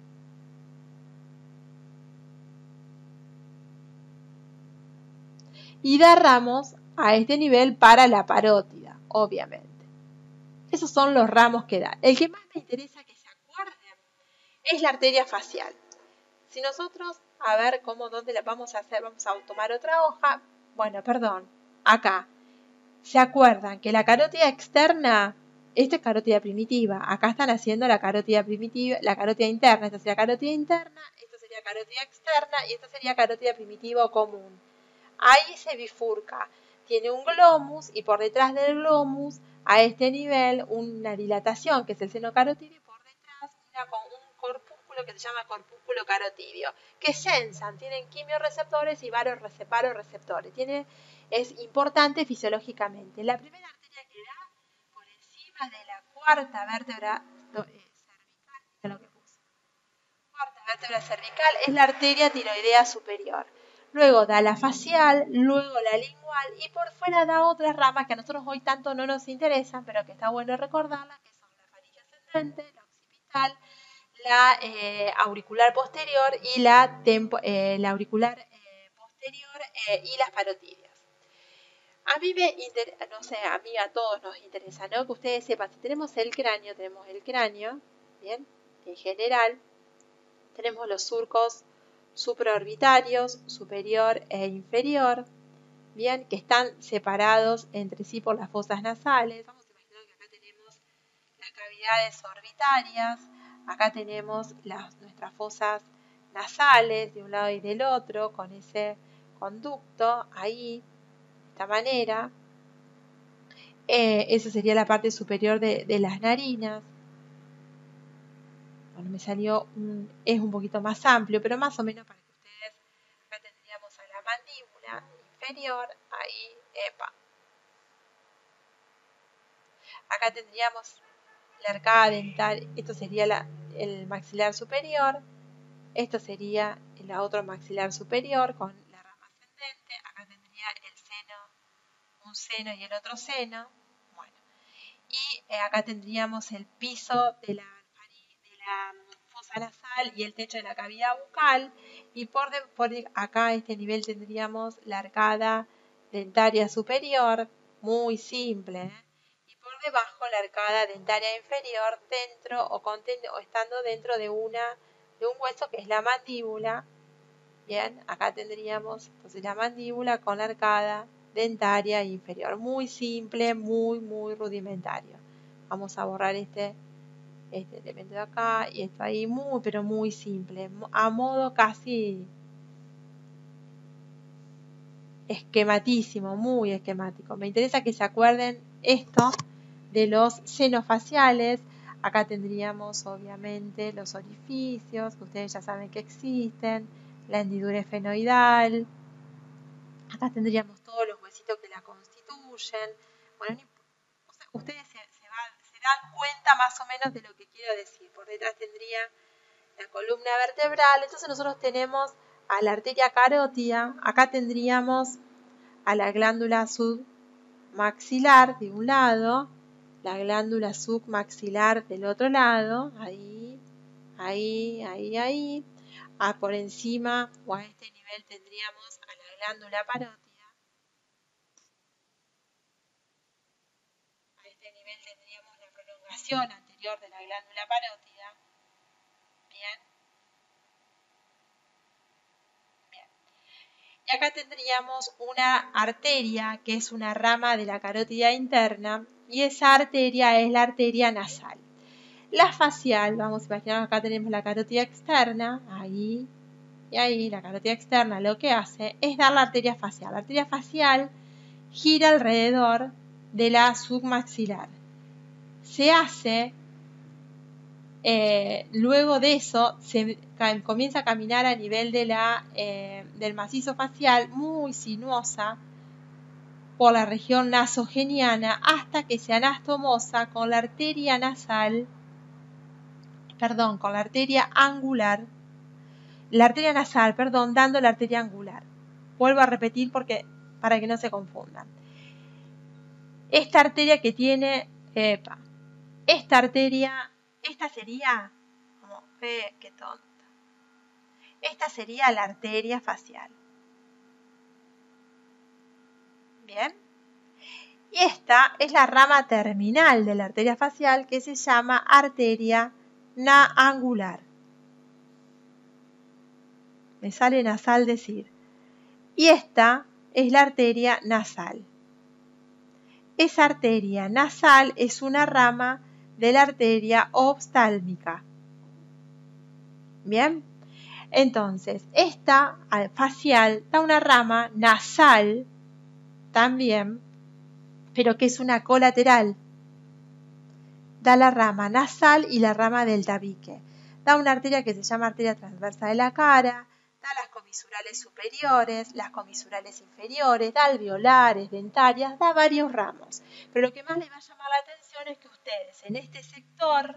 y da ramos a este nivel para la parótida, obviamente. Esos son los ramos que da. El que más me interesa que se acuerden es la arteria facial. Si nosotros, a ver cómo, dónde la vamos a hacer, vamos a tomar otra hoja. Bueno, perdón, acá. ¿Se acuerdan que la carótida externa, esta es carótida primitiva, acá están haciendo la carótida primitiva, la carótida interna, esta sería carótida interna, esta sería carótida externa y esta sería carótida primitiva o común. Ahí se bifurca, tiene un glomus y por detrás del glomus, a este nivel, una dilatación que es el seno carotidio y por detrás una, un corpúsculo que se llama corpúsculo carotidio, que sensan, tienen quimioreceptores y varoreceptores. Tiene, es importante fisiológicamente. La primera arteria que da por encima de la cuarta vértebra eh, cervical, lo que puse. Cuarta vértebra cervical es la arteria tiroidea superior. Luego da la facial, luego la lingual y por fuera da otras ramas que a nosotros hoy tanto no nos interesan, pero que está bueno recordarlas, que son la faringe ascendente, la occipital, la eh, auricular posterior y la, tempo, eh, la auricular eh, posterior eh, y las parotidias. A mí me interesa, no sé, a mí a todos nos interesa, ¿no? Que ustedes sepan, si tenemos el cráneo, tenemos el cráneo, ¿bien? En general, tenemos los surcos supraorbitarios, superior e inferior, bien, que están separados entre sí por las fosas nasales. Vamos a imaginar que acá tenemos las cavidades orbitarias, acá tenemos las, nuestras fosas nasales de un lado y del otro, con ese conducto ahí, de esta manera. Eh, esa sería la parte superior de, de las narinas. Bueno, me salió, un, es un poquito más amplio, pero más o menos para que ustedes, acá tendríamos a la mandíbula inferior, ahí, epa. Acá tendríamos la arcada dental, esto sería la, el maxilar superior, esto sería el otro maxilar superior con la rama ascendente, acá tendría el seno, un seno y el otro seno, bueno, y eh, acá tendríamos el piso de la, de la fosa nasal y el techo de la cavidad bucal, y por, de, por acá a este nivel tendríamos la arcada dentaria superior, muy simple, ¿eh? Y por debajo la arcada dentaria inferior, dentro o, o estando dentro de, una, de un hueso que es la mandíbula. Bien, acá tendríamos entonces la mandíbula con la arcada dentaria inferior, muy simple, muy, muy rudimentario. Vamos a borrar este este elemento de acá y esto ahí, muy pero muy simple, a modo casi esquematísimo, muy esquemático. Me interesa que se acuerden esto de los senos faciales. Acá tendríamos obviamente los orificios, que ustedes ya saben que existen, la hendidura esfenoidal. Acá tendríamos todos los huesitos que la constituyen. Bueno, ustedes se, se, van, se dan cuenta más o menos de lo que quiero decir. Por detrás tendría la columna vertebral. Entonces nosotros tenemos a la arteria carótida. Acá tendríamos a la glándula submaxilar de un lado, la glándula submaxilar del otro lado. Ahí, ahí, ahí, ahí. Ah, por encima o a este nivel tendríamos a la glándula parótida. Anterior de la glándula parótida. Bien. Bien. Y acá tendríamos una arteria que es una rama de la carótida interna y esa arteria es la arteria nasal. La facial, vamos a imaginar acá tenemos la carótida externa, ahí y ahí, la carótida externa lo que hace es dar la arteria facial. La arteria facial gira alrededor de la submaxilar. Se hace, eh, luego de eso, se comienza a caminar a nivel de la, eh, del macizo facial, muy sinuosa, por la región nasogeniana, hasta que se anastomosa con la arteria nasal, perdón, con la arteria angular, la arteria nasal, perdón, dando la arteria angular. Vuelvo a repetir porque para que no se confundan. Esta arteria que tiene, epa, esta arteria, esta sería, como, eh, qué tonta. Esta sería la arteria facial. Bien. Y esta es la rama terminal de la arteria facial que se llama arteria naangular. Me sale nasal decir. Y esta es la arteria nasal. Esa arteria nasal es una rama de la arteria oftálmica. Bien. Entonces, esta facial da una rama nasal también, pero que es una colateral. Da la rama nasal y la rama del tabique. Da una arteria que se llama arteria transversa de la cara, da las comisurales superiores, las comisurales inferiores, da alveolares, dentarias, da varios ramos. Pero lo que más les va a llamar la atención es que ustedes en este sector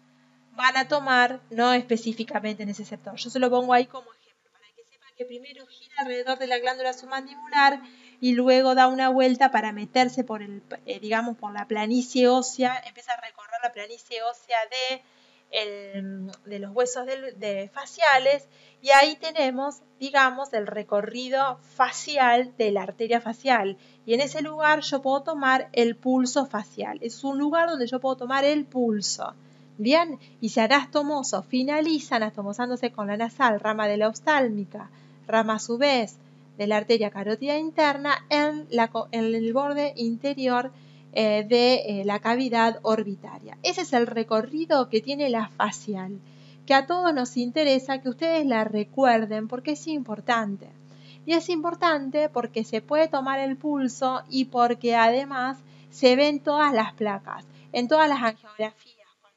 van a tomar, no específicamente en ese sector, yo se lo pongo ahí como ejemplo, para que sepan que primero gira alrededor de la glándula submandibular y luego da una vuelta para meterse por el, eh, digamos, por la planicie ósea, empieza a recorrer la planicie ósea de, el, de los huesos de, de faciales, y ahí tenemos, digamos, el recorrido facial de la arteria facial, y en ese lugar yo puedo tomar el pulso facial, es un lugar donde yo puedo tomar el pulso. Bien, y si anastomoso finaliza anastomosándose con la nasal, rama de la oftálmica, rama a su vez de la arteria carótida interna en, la, en el borde interior eh, de eh, la cavidad orbitaria. Ese es el recorrido que tiene la facial, que a todos nos interesa que ustedes la recuerden porque es importante. Y es importante porque se puede tomar el pulso y porque además se ven todas las placas, en todas las angiografías.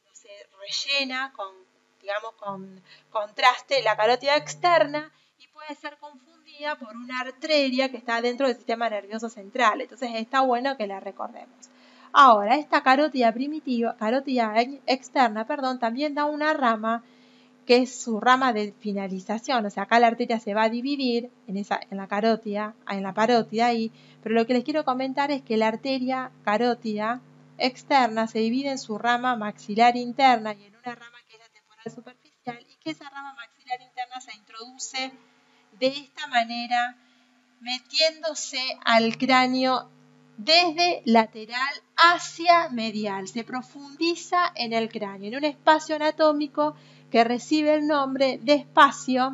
Rellena con, digamos, con contraste la carótida externa y puede ser confundida por una arteria que está dentro del sistema nervioso central. Entonces está bueno que la recordemos. Ahora, esta carótida primitiva, carótida externa, perdón, también da una rama que es su rama de finalización. O sea, acá la arteria se va a dividir en, esa, en la carótida, en la parótida ahí. Pero lo que les quiero comentar es que la arteria carótida externa se divide en su rama maxilar interna y en una rama que es la temporal superficial, y que esa rama maxilar interna se introduce de esta manera, metiéndose al cráneo desde lateral hacia medial. Se profundiza en el cráneo, en un espacio anatómico que recibe el nombre de espacio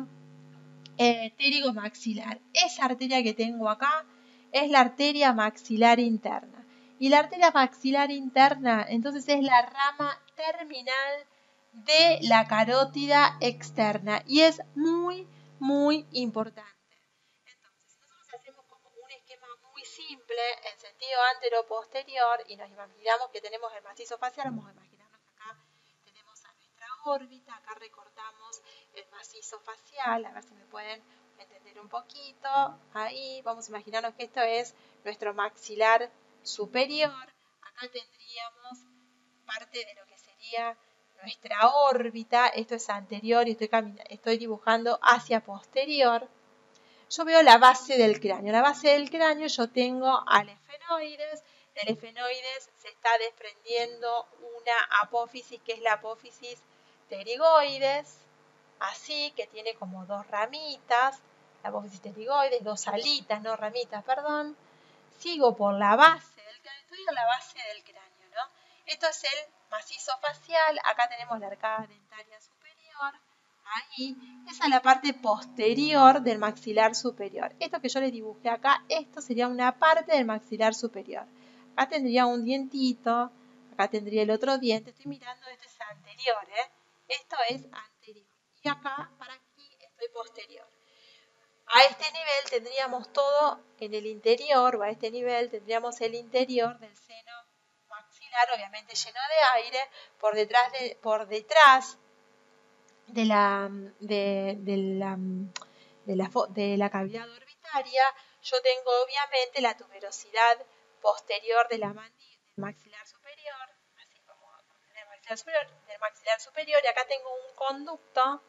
eh, pterigo maxilar. Esa arteria que tengo acá es la arteria maxilar interna. Y la arteria maxilar interna, entonces, es la rama terminal de la carótida externa y es muy, muy importante. Entonces, nosotros hacemos como un esquema muy simple en sentido antero-posterior y nos imaginamos que tenemos el macizo facial. Vamos a imaginarnos que acá tenemos a nuestra órbita, acá recortamos el macizo facial, a ver si me pueden entender un poquito. Ahí vamos a imaginarnos que esto es nuestro maxilar superior. Acá tendríamos parte de lo que sería nuestra órbita. Esto es anterior y estoy, estoy dibujando hacia posterior. Yo veo la base del cráneo. La base del cráneo yo tengo al efenoides. Del efenoides se está desprendiendo una apófisis que es la apófisis pterigoides, así, que tiene como dos ramitas. La apófisis pterigoides, dos alitas, no ramitas, perdón. Sigo por la base del cráneo, estoy en la base del cráneo, ¿no? Esto es el macizo facial, acá tenemos la arcada dentaria superior, ahí, esa es la parte posterior del maxilar superior. Esto que yo les dibujé acá, esto sería una parte del maxilar superior. Acá tendría un dientito, acá tendría el otro diente, estoy mirando, esto es anterior, ¿eh? Esto es anterior. Y acá, para aquí, estoy posterior. A este nivel tendríamos todo en el interior, o a este nivel tendríamos el interior del seno maxilar, obviamente lleno de aire, por detrás de, por detrás de la, de, de la, de la, de la cavidad orbitaria, yo tengo obviamente la tuberosidad posterior de la mandíbula, del maxilar superior, así como del maxilar superior, del maxilar superior, y acá tengo un conducto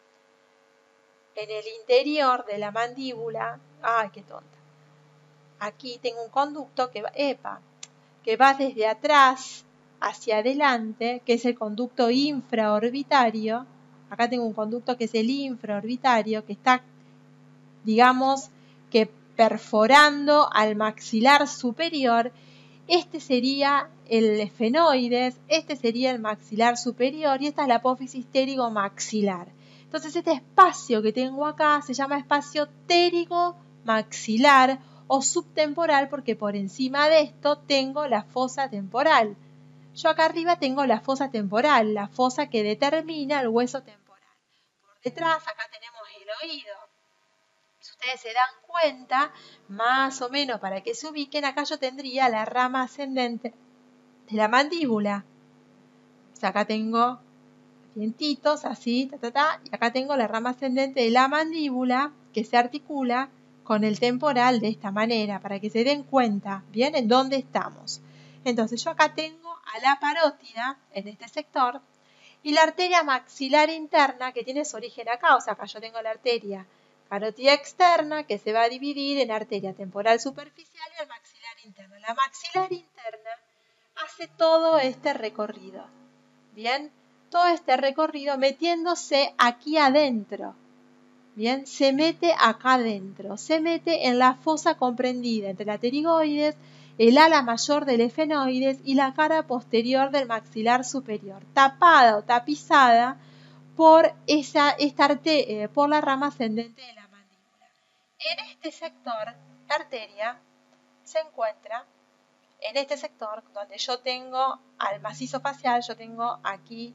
en el interior de la mandíbula. Ay, qué tonta. Aquí tengo un conducto que va, epa, que va desde atrás hacia adelante, que es el conducto infraorbitario. Acá tengo un conducto que es el infraorbitario, que está, digamos, que perforando al maxilar superior. Este sería el efenoides, este sería el maxilar superior y esta es la apófisis pterigomaxilar. Entonces este espacio que tengo acá se llama espacio pterigomaxilar o subtemporal porque por encima de esto tengo la fosa temporal. Yo acá arriba tengo la fosa temporal, la fosa que determina el hueso temporal. Por detrás acá tenemos el oído. Si ustedes se dan cuenta, más o menos para que se ubiquen, acá yo tendría la rama ascendente de la mandíbula. O sea, acá tengo dientitos así, ta, ta, ta, y acá tengo la rama ascendente de la mandíbula que se articula con el temporal de esta manera, para que se den cuenta bien en dónde estamos. Entonces yo acá tengo a la parótida en este sector y la arteria maxilar interna que tiene su origen acá, o sea, acá yo tengo la arteria carótida externa que se va a dividir en arteria temporal superficial y el maxilar interno. La maxilar interna hace todo este recorrido, bien, todo este recorrido metiéndose aquí adentro. Bien, se mete acá adentro, se mete en la fosa comprendida entre la pterigoides, el ala mayor del efenoides y la cara posterior del maxilar superior, tapada o tapizada por, esa, esta arte, eh, por la rama ascendente de la mandíbula. En este sector, la arteria se encuentra en este sector donde yo tengo al macizo facial, yo tengo aquí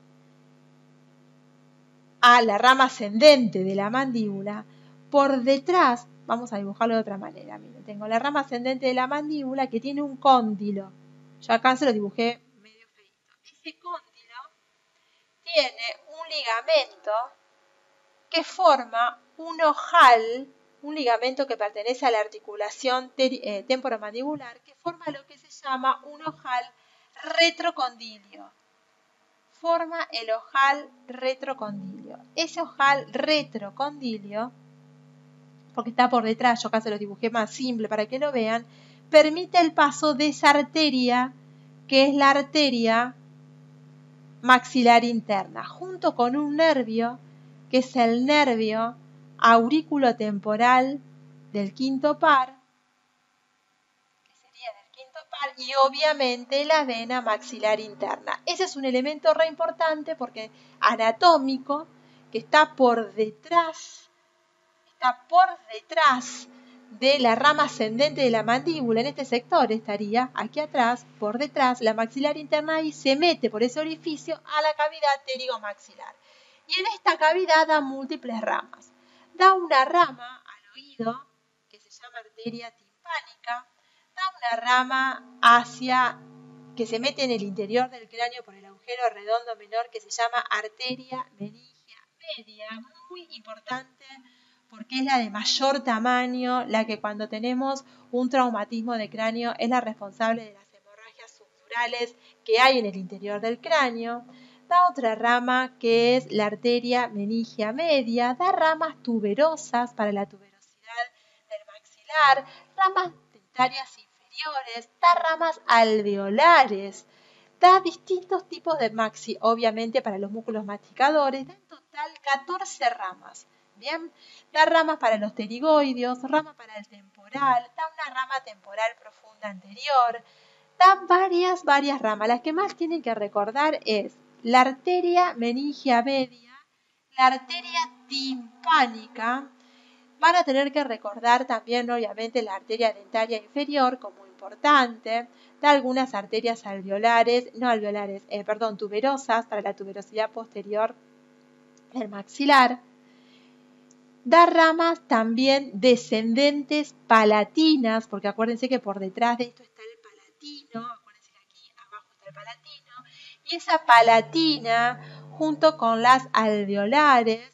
a la rama ascendente de la mandíbula, por detrás, vamos a dibujarlo de otra manera, miren, tengo la rama ascendente de la mandíbula que tiene un cóndilo, yo acá se lo dibujé medio feito, ese cóndilo tiene un ligamento que forma un ojal, un ligamento que pertenece a la articulación eh, temporomandibular, que forma lo que se llama un ojal retrocondilio. Forma el ojal retrocondilio. Ese ojal retrocondilio, porque está por detrás, yo acá se lo dibujé más simple para que lo vean, permite el paso de esa arteria, que es la arteria maxilar interna, junto con un nervio, que es el nervio auriculotemporal del quinto par, y obviamente la vena maxilar interna. Ese es un elemento re importante porque anatómico que está por detrás, está por detrás de la rama ascendente de la mandíbula. En este sector estaría aquí atrás, por detrás, la maxilar interna y se mete por ese orificio a la cavidad pterigomaxilar. Y en esta cavidad da múltiples ramas. Da una rama al oído que se llama arteria timpánica. Da una rama hacia, que se mete en el interior del cráneo por el agujero redondo menor que se llama arteria meningia media, muy importante porque es la de mayor tamaño, la que cuando tenemos un traumatismo de cráneo es la responsable de las hemorragias subdurales que hay en el interior del cráneo. Da otra rama que es la arteria meningia media, da ramas tuberosas para la tuberosidad del maxilar, ramas dentarias inferiores, da ramas alveolares, da distintos tipos de maxi, obviamente para los músculos masticadores, da en total catorce ramas, ¿bien? Da ramas para los pterigoideos, rama para el temporal, da una rama temporal profunda anterior, da varias, varias ramas. Las que más tienen que recordar es la arteria meningia media, la arteria timpánica, Van a tener que recordar también, obviamente, la arteria dentaria inferior como importante, de algunas arterias alveolares, no alveolares, eh, perdón, tuberosas para la tuberosidad posterior del maxilar. Da ramas también descendentes palatinas, porque acuérdense que por detrás de esto está el palatino, acuérdense que aquí abajo está el palatino, y esa palatina, junto con las alveolares,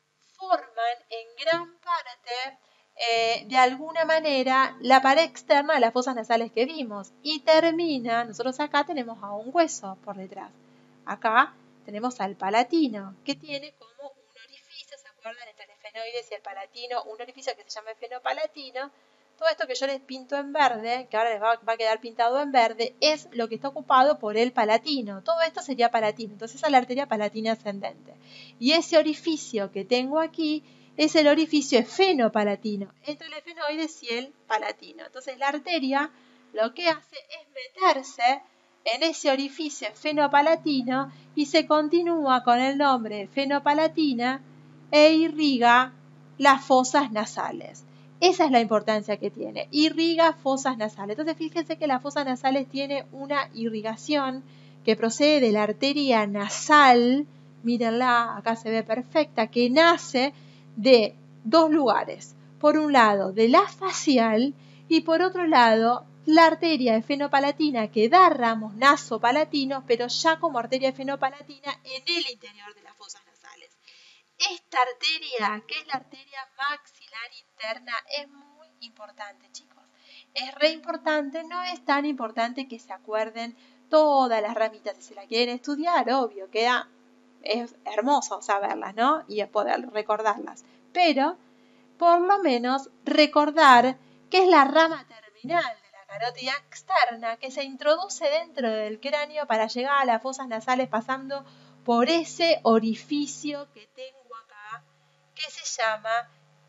forman en gran parte, eh, de alguna manera, la pared externa de las fosas nasales que vimos. Y termina, nosotros acá tenemos a un hueso por detrás. Acá tenemos al palatino, que tiene como un orificio, ¿se acuerdan? Entre el efenoides y el palatino, un orificio que se llama efenopalatino. Todo esto que yo les pinto en verde, que ahora les va, va a quedar pintado en verde, es lo que está ocupado por el palatino. Todo esto sería palatino. Entonces esa es la arteria palatina ascendente. Y ese orificio que tengo aquí es el orificio efenopalatino, entre el efenoides y el palatino. Entonces la arteria lo que hace es meterse en ese orificio efenopalatino y se continúa con el nombre efenopalatina e irriga las fosas nasales. Esa es la importancia que tiene, irriga fosas nasales. Entonces fíjense que las fosas nasales tiene una irrigación que procede de la arteria nasal, mírenla, acá se ve perfecta, que nace de dos lugares. Por un lado, de la facial y por otro lado, la arteria efenopalatina que da ramos nasopalatinos, pero ya como arteria efenopalatina en el interior de las fosas nasales. Esta arteria, que es la arteria maxilar interna, es muy importante, chicos. Es re importante, no es tan importante que se acuerden todas las ramitas. Si se la quieren estudiar, obvio, queda, es hermoso saberlas, ¿no? Y poder recordarlas. Pero, por lo menos, recordar que es la rama terminal de la carótida externa que se introduce dentro del cráneo para llegar a las fosas nasales pasando por ese orificio que tengo acá, que se llama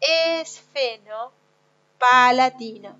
esfenopalatino.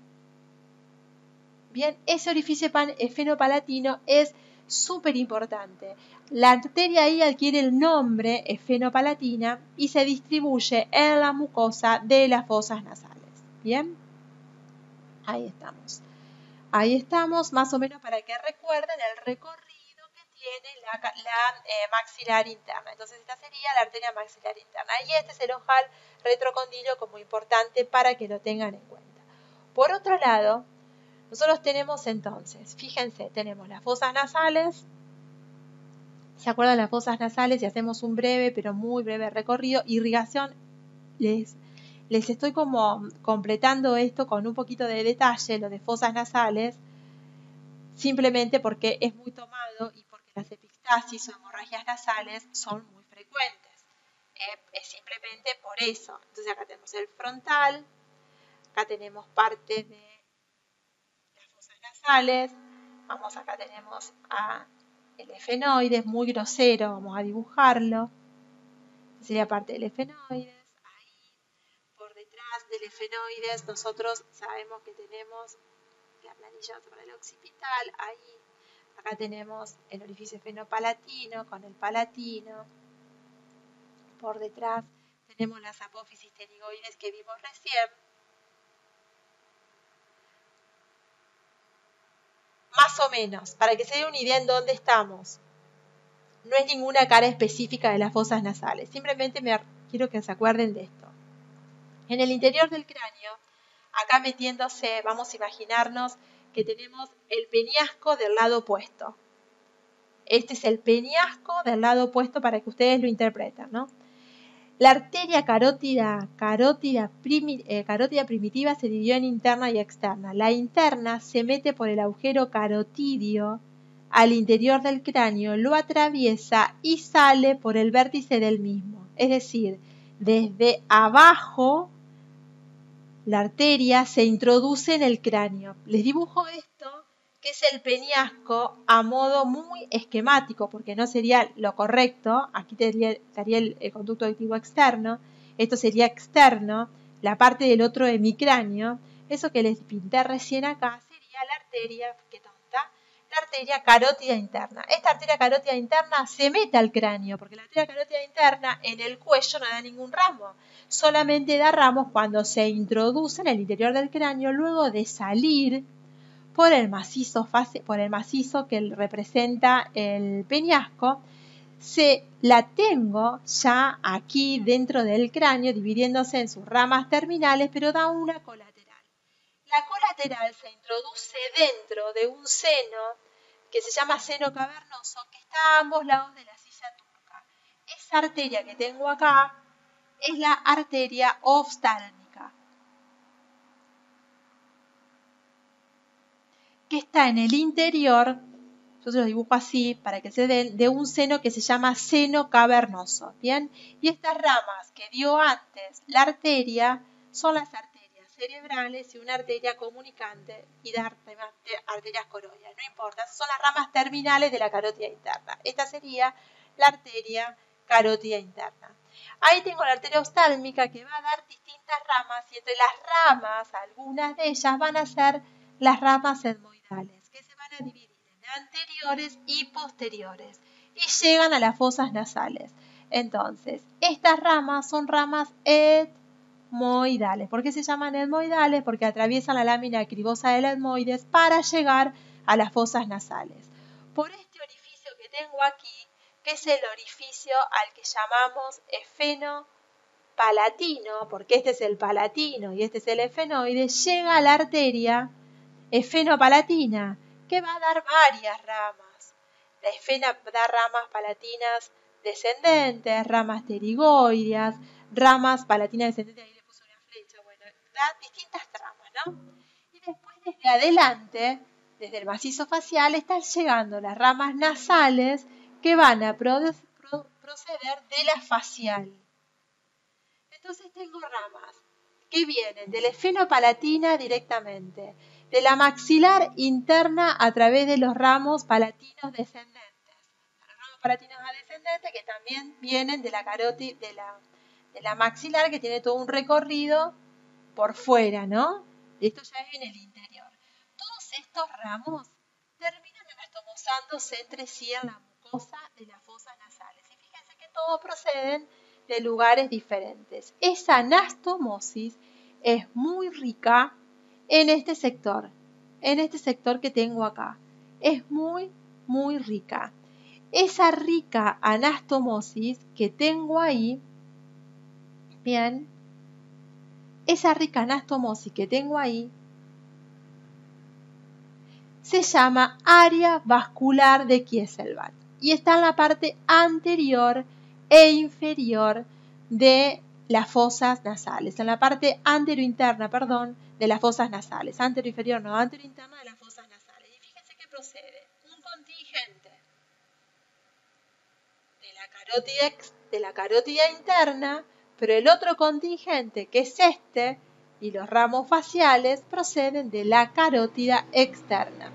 Bien, ese orificio esfenopalatino es súper importante. La arteria ahí adquiere el nombre esfenopalatina y se distribuye en la mucosa de las fosas nasales. Bien, ahí estamos. Ahí estamos, más o menos para que recuerden el recorrido que tiene la, la eh, maxilar interna. Entonces esta sería la arteria maxilar interna. Y este es el ojal retrocondilo como importante para que lo tengan en cuenta. Por otro lado, nosotros tenemos entonces, fíjense, tenemos las fosas nasales. ¿Se acuerdan las fosas nasales? Y hacemos un breve, pero muy breve recorrido. Irrigación, les, les estoy como completando esto con un poquito de detalle, lo de fosas nasales, simplemente porque es muy tomado y porque las epistasis o hemorragias nasales son muy frecuentes. Eh, es simplemente por eso. Entonces acá tenemos el frontal, acá tenemos parte de nasales. Vamos, acá tenemos a el efenoides, muy grosero, vamos a dibujarlo. Sería parte del efenoides. Ahí, por detrás del efenoides, nosotros sabemos que tenemos la planilla para el occipital. Ahí, acá tenemos el orificio efenopalatino con el palatino. Por detrás tenemos las apófisis pterigoides que vimos recién. Más o menos, para que se dé una idea en dónde estamos. No es ninguna cara específica de las fosas nasales. Simplemente me quiero que se acuerden de esto. En el interior del cráneo, acá metiéndose, vamos a imaginarnos que tenemos el peñasco del lado opuesto. Este es el peñasco del lado opuesto para que ustedes lo interpreten, ¿no? La arteria carótida, carótida, primi, eh, carótida primitiva se dividió en interna y externa. La interna se mete por el agujero carotidio al interior del cráneo, lo atraviesa y sale por el vértice del mismo. Es decir, desde abajo la arteria se introduce en el cráneo. Les dibujo esto, que es el peñasco, a modo muy esquemático, porque no sería lo correcto. Aquí estaría el, el conducto activo externo, esto sería externo, la parte del otro hemicráneo. Eso que les pinté recién acá sería la arteria, qué tonta, la la arteria carótida interna. Esta arteria carótida interna se mete al cráneo, porque la arteria carótida interna en el cuello no da ningún ramo. Solamente da ramos cuando se introduce en el interior del cráneo luego de salir por el macizo, por el macizo que representa el peñasco. Se la tengo ya aquí dentro del cráneo, dividiéndose en sus ramas terminales, pero da una colateral. La colateral se introduce dentro de un seno que se llama seno cavernoso, que está a ambos lados de la silla turca. Esa arteria que tengo acá es la arteria oftálmica, que está en el interior, yo se lo dibujo así para que se den, de un seno que se llama seno cavernoso, ¿bien? Y estas ramas que dio antes la arteria son las arterias cerebrales y una arteria comunicante y de arterias coroides, no importa, son las ramas terminales de la carótida interna. Esta sería la arteria carótida interna. Ahí tengo la arteria oftálmica que va a dar distintas ramas y entre las ramas, algunas de ellas van a ser las ramas etmoidales, que se van a dividir en anteriores y posteriores y llegan a las fosas nasales. Entonces, estas ramas son ramas etmoidales. ¿Por qué se llaman etmoidales? Porque atraviesan la lámina cribosa del etmoides para llegar a las fosas nasales. Por este orificio que tengo aquí, que es el orificio al que llamamos efenopalatino, porque este es el palatino y este es el efenoide, llega a la arteria efenopalatina, que va a dar varias ramas. La efena da ramas palatinas descendentes, ramas pterigoideas, ramas palatinas descendentes, ahí le puse una flecha, bueno, da distintas ramas, ¿no? Y después desde adelante, desde el macizo facial, están llegando las ramas nasales que van a proceder de la facial. Entonces tengo ramas que vienen de la efenopalatina directamente, de la maxilar interna a través de los ramos palatinos descendentes, los ramos palatinos descendentes que también vienen de la carótida, de la, de la maxilar, que tiene todo un recorrido por fuera, ¿no? Esto ya es en el interior. Todos estos ramos terminan anastomosándose entre sí en la mucosa de las fosas nasales. Y fíjense que todos proceden de lugares diferentes. Esa anastomosis es muy rica en este sector, en este sector que tengo acá. Es muy, muy rica. Esa rica anastomosis que tengo ahí, bien, esa rica anastomosis que tengo ahí, se llama área vascular de Kieselbach y está en la parte anterior e inferior de las fosas nasales, en la parte anterointerna, perdón, de las fosas nasales, anteroinferior, no, anterointerna de las fosas nasales. Y fíjense que procede un contingente de la carótida, de la carótida interna, pero el otro contingente, que es este, y los ramos faciales, proceden de la carótida externa.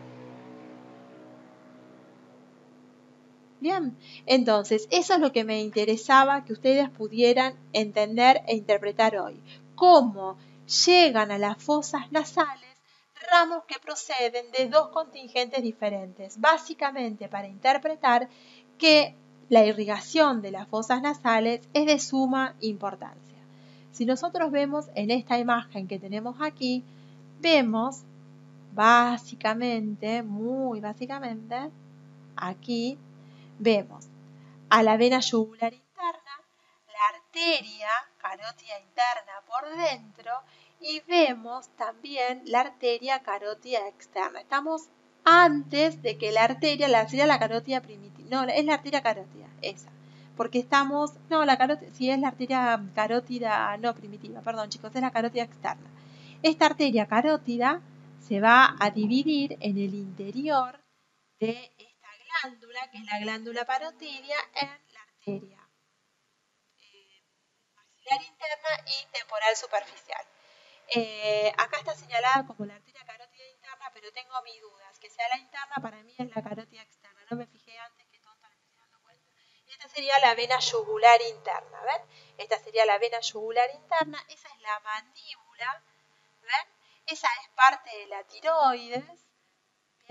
Bien, entonces eso es lo que me interesaba que ustedes pudieran entender e interpretar hoy. Cómo llegan a las fosas nasales ramos que proceden de dos contingentes diferentes, básicamente para interpretar que la irrigación de las fosas nasales es de suma importancia. Si nosotros vemos en esta imagen que tenemos aquí, vemos básicamente, muy básicamente, aquí, vemos a la vena yugular interna, la arteria carótida interna por dentro y vemos también la arteria carótida externa. Estamos antes de que la arteria, la arteria la carótida primitiva, no, es la arteria carótida, esa. Porque estamos, no, la carótida, sí es la arteria carótida, no primitiva, perdón chicos, es la carótida externa. Esta arteria carótida se va a dividir en el interior de glándula, que es la glándula parotidia, en la arteria eh, maxilar interna y temporal superficial. Eh, acá está señalada como la arteria carótida interna, pero tengo mis dudas. Que sea la interna, para mí es la carótida externa. No me fijé antes, que tonta, me estoy dando cuenta. Y esta sería la vena yugular interna, ¿ven? Esta sería la vena yugular interna. Esa es la mandíbula, ¿ven? Esa es parte de la tiroides, ¿bien?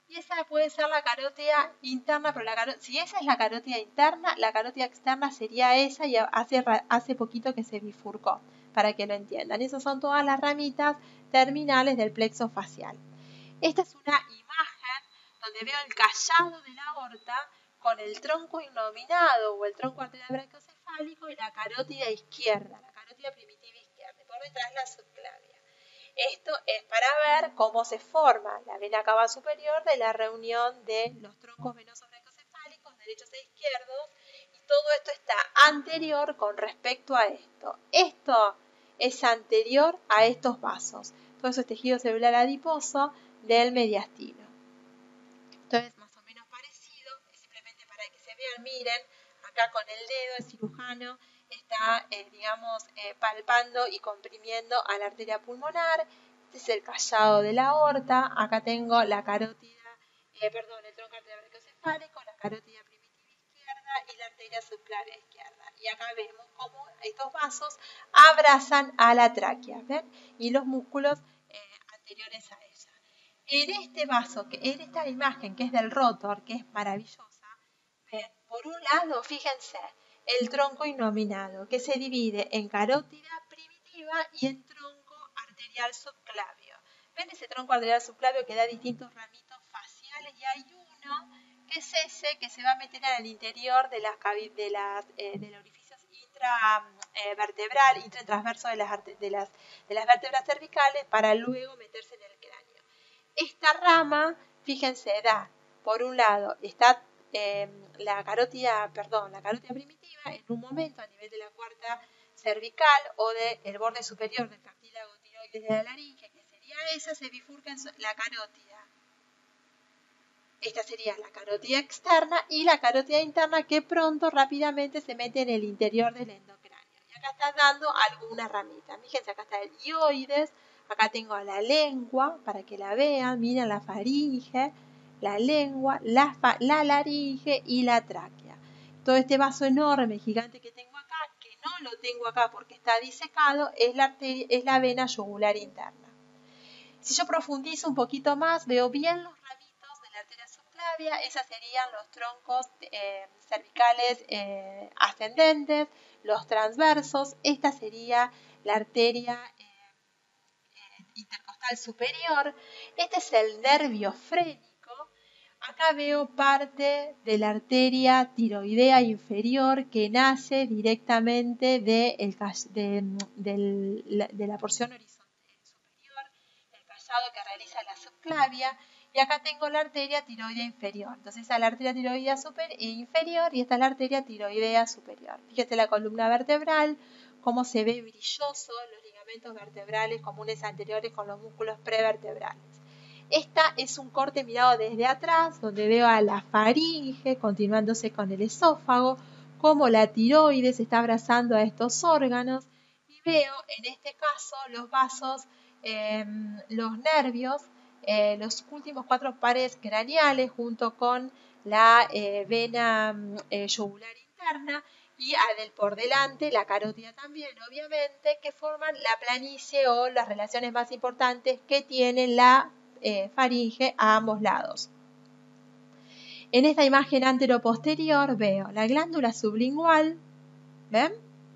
y esa puede ser la carótida interna, pero la caro si esa es la carótida interna, la carótida externa sería esa y hace, hace poquito que se bifurcó, para que lo entiendan. Esas son todas las ramitas terminales del plexo facial. Esta es una imagen donde veo el callado de la aorta con el tronco innominado o el tronco arterial brachiocefálico y la carótida izquierda, la carótida primitiva izquierda, y por detrás la subclavia. Esto es para ver cómo se forma la vena cava superior de la reunión de los troncos venosos brachiocefálicos, derechos e izquierdos, y todo esto está anterior con respecto a esto. Esto es anterior a estos vasos. Todo eso es tejido celular adiposo del mediastino. Entonces, más o menos parecido, simplemente para que se vean, miren, acá con el dedo el cirujano está, eh, digamos, eh, palpando y comprimiendo a la arteria pulmonar. Este es el callado de la aorta. Acá tengo la carótida, eh, perdón, el tronco arterial brachiocefálico, la carótida primitiva izquierda y la arteria subclavia izquierda. Y acá vemos cómo estos vasos abrazan a la tráquea, ¿ven? Y los músculos eh, anteriores a ella. En este vaso, en esta imagen que es del rotor, que es maravillosa, ven, por un lado, fíjense, el tronco innominado, que se divide en carótida primitiva y en tronco arterial subclavio. ¿Ven ese tronco arterial subclavio que da distintos ramitos faciales? Y hay uno que es ese que se va a meter en el interior de las, de las, eh, del orificio intravertebral, eh, intratransverso de las, de, las, de las vértebras cervicales para luego meterse en el cráneo. Esta rama, fíjense, da, por un lado, está eh, la carótida, perdón, la carótida primitiva en un momento a nivel de la cuarta cervical o del borde superior del cartílago tiroides de la laringe, que sería esa, se bifurca en la carótida. Esta sería la carótida externa y la carótida interna que pronto, rápidamente se mete en el interior del endocráneo. Y acá está dando alguna ramita. Fíjense, acá está el hioides. Acá tengo la lengua, para que la vean, miren la faringe, la lengua, la, la laringe y la tráquea. Todo este vaso enorme, gigante que tengo acá, que no lo tengo acá porque está disecado, es la, arteria, es la vena yugular interna. Si yo profundizo un poquito más, veo bien los ramitos de la arteria subclavia, esos serían los troncos eh, cervicales eh, ascendentes, los transversos, esta sería la arteria eh, intercostal superior. Este es el nervio frénico. Acá veo parte de la arteria tiroidea inferior que nace directamente de, el, de, de, de la porción horizontal superior, el callado que realiza la subclavia. Y acá tengo la arteria tiroidea inferior. Entonces esa es la arteria tiroidea super, inferior y esta es la arteria tiroidea superior. Fíjate la columna vertebral, cómo se ve brilloso los ligamentos vertebrales comunes anteriores con los músculos prevertebrales. Esta es un corte mirado desde atrás, donde veo a la faringe continuándose con el esófago, cómo la tiroides está abrazando a estos órganos, y veo en este caso los vasos, eh, los nervios, eh, los últimos cuatro pares craneales junto con la eh, vena eh, yugular interna, y por delante la carótida también, obviamente, que forman la planicie o las relaciones más importantes que tiene la eh, faringe a ambos lados. En esta imagen anteroposterior veo la glándula sublingual, ¿ven?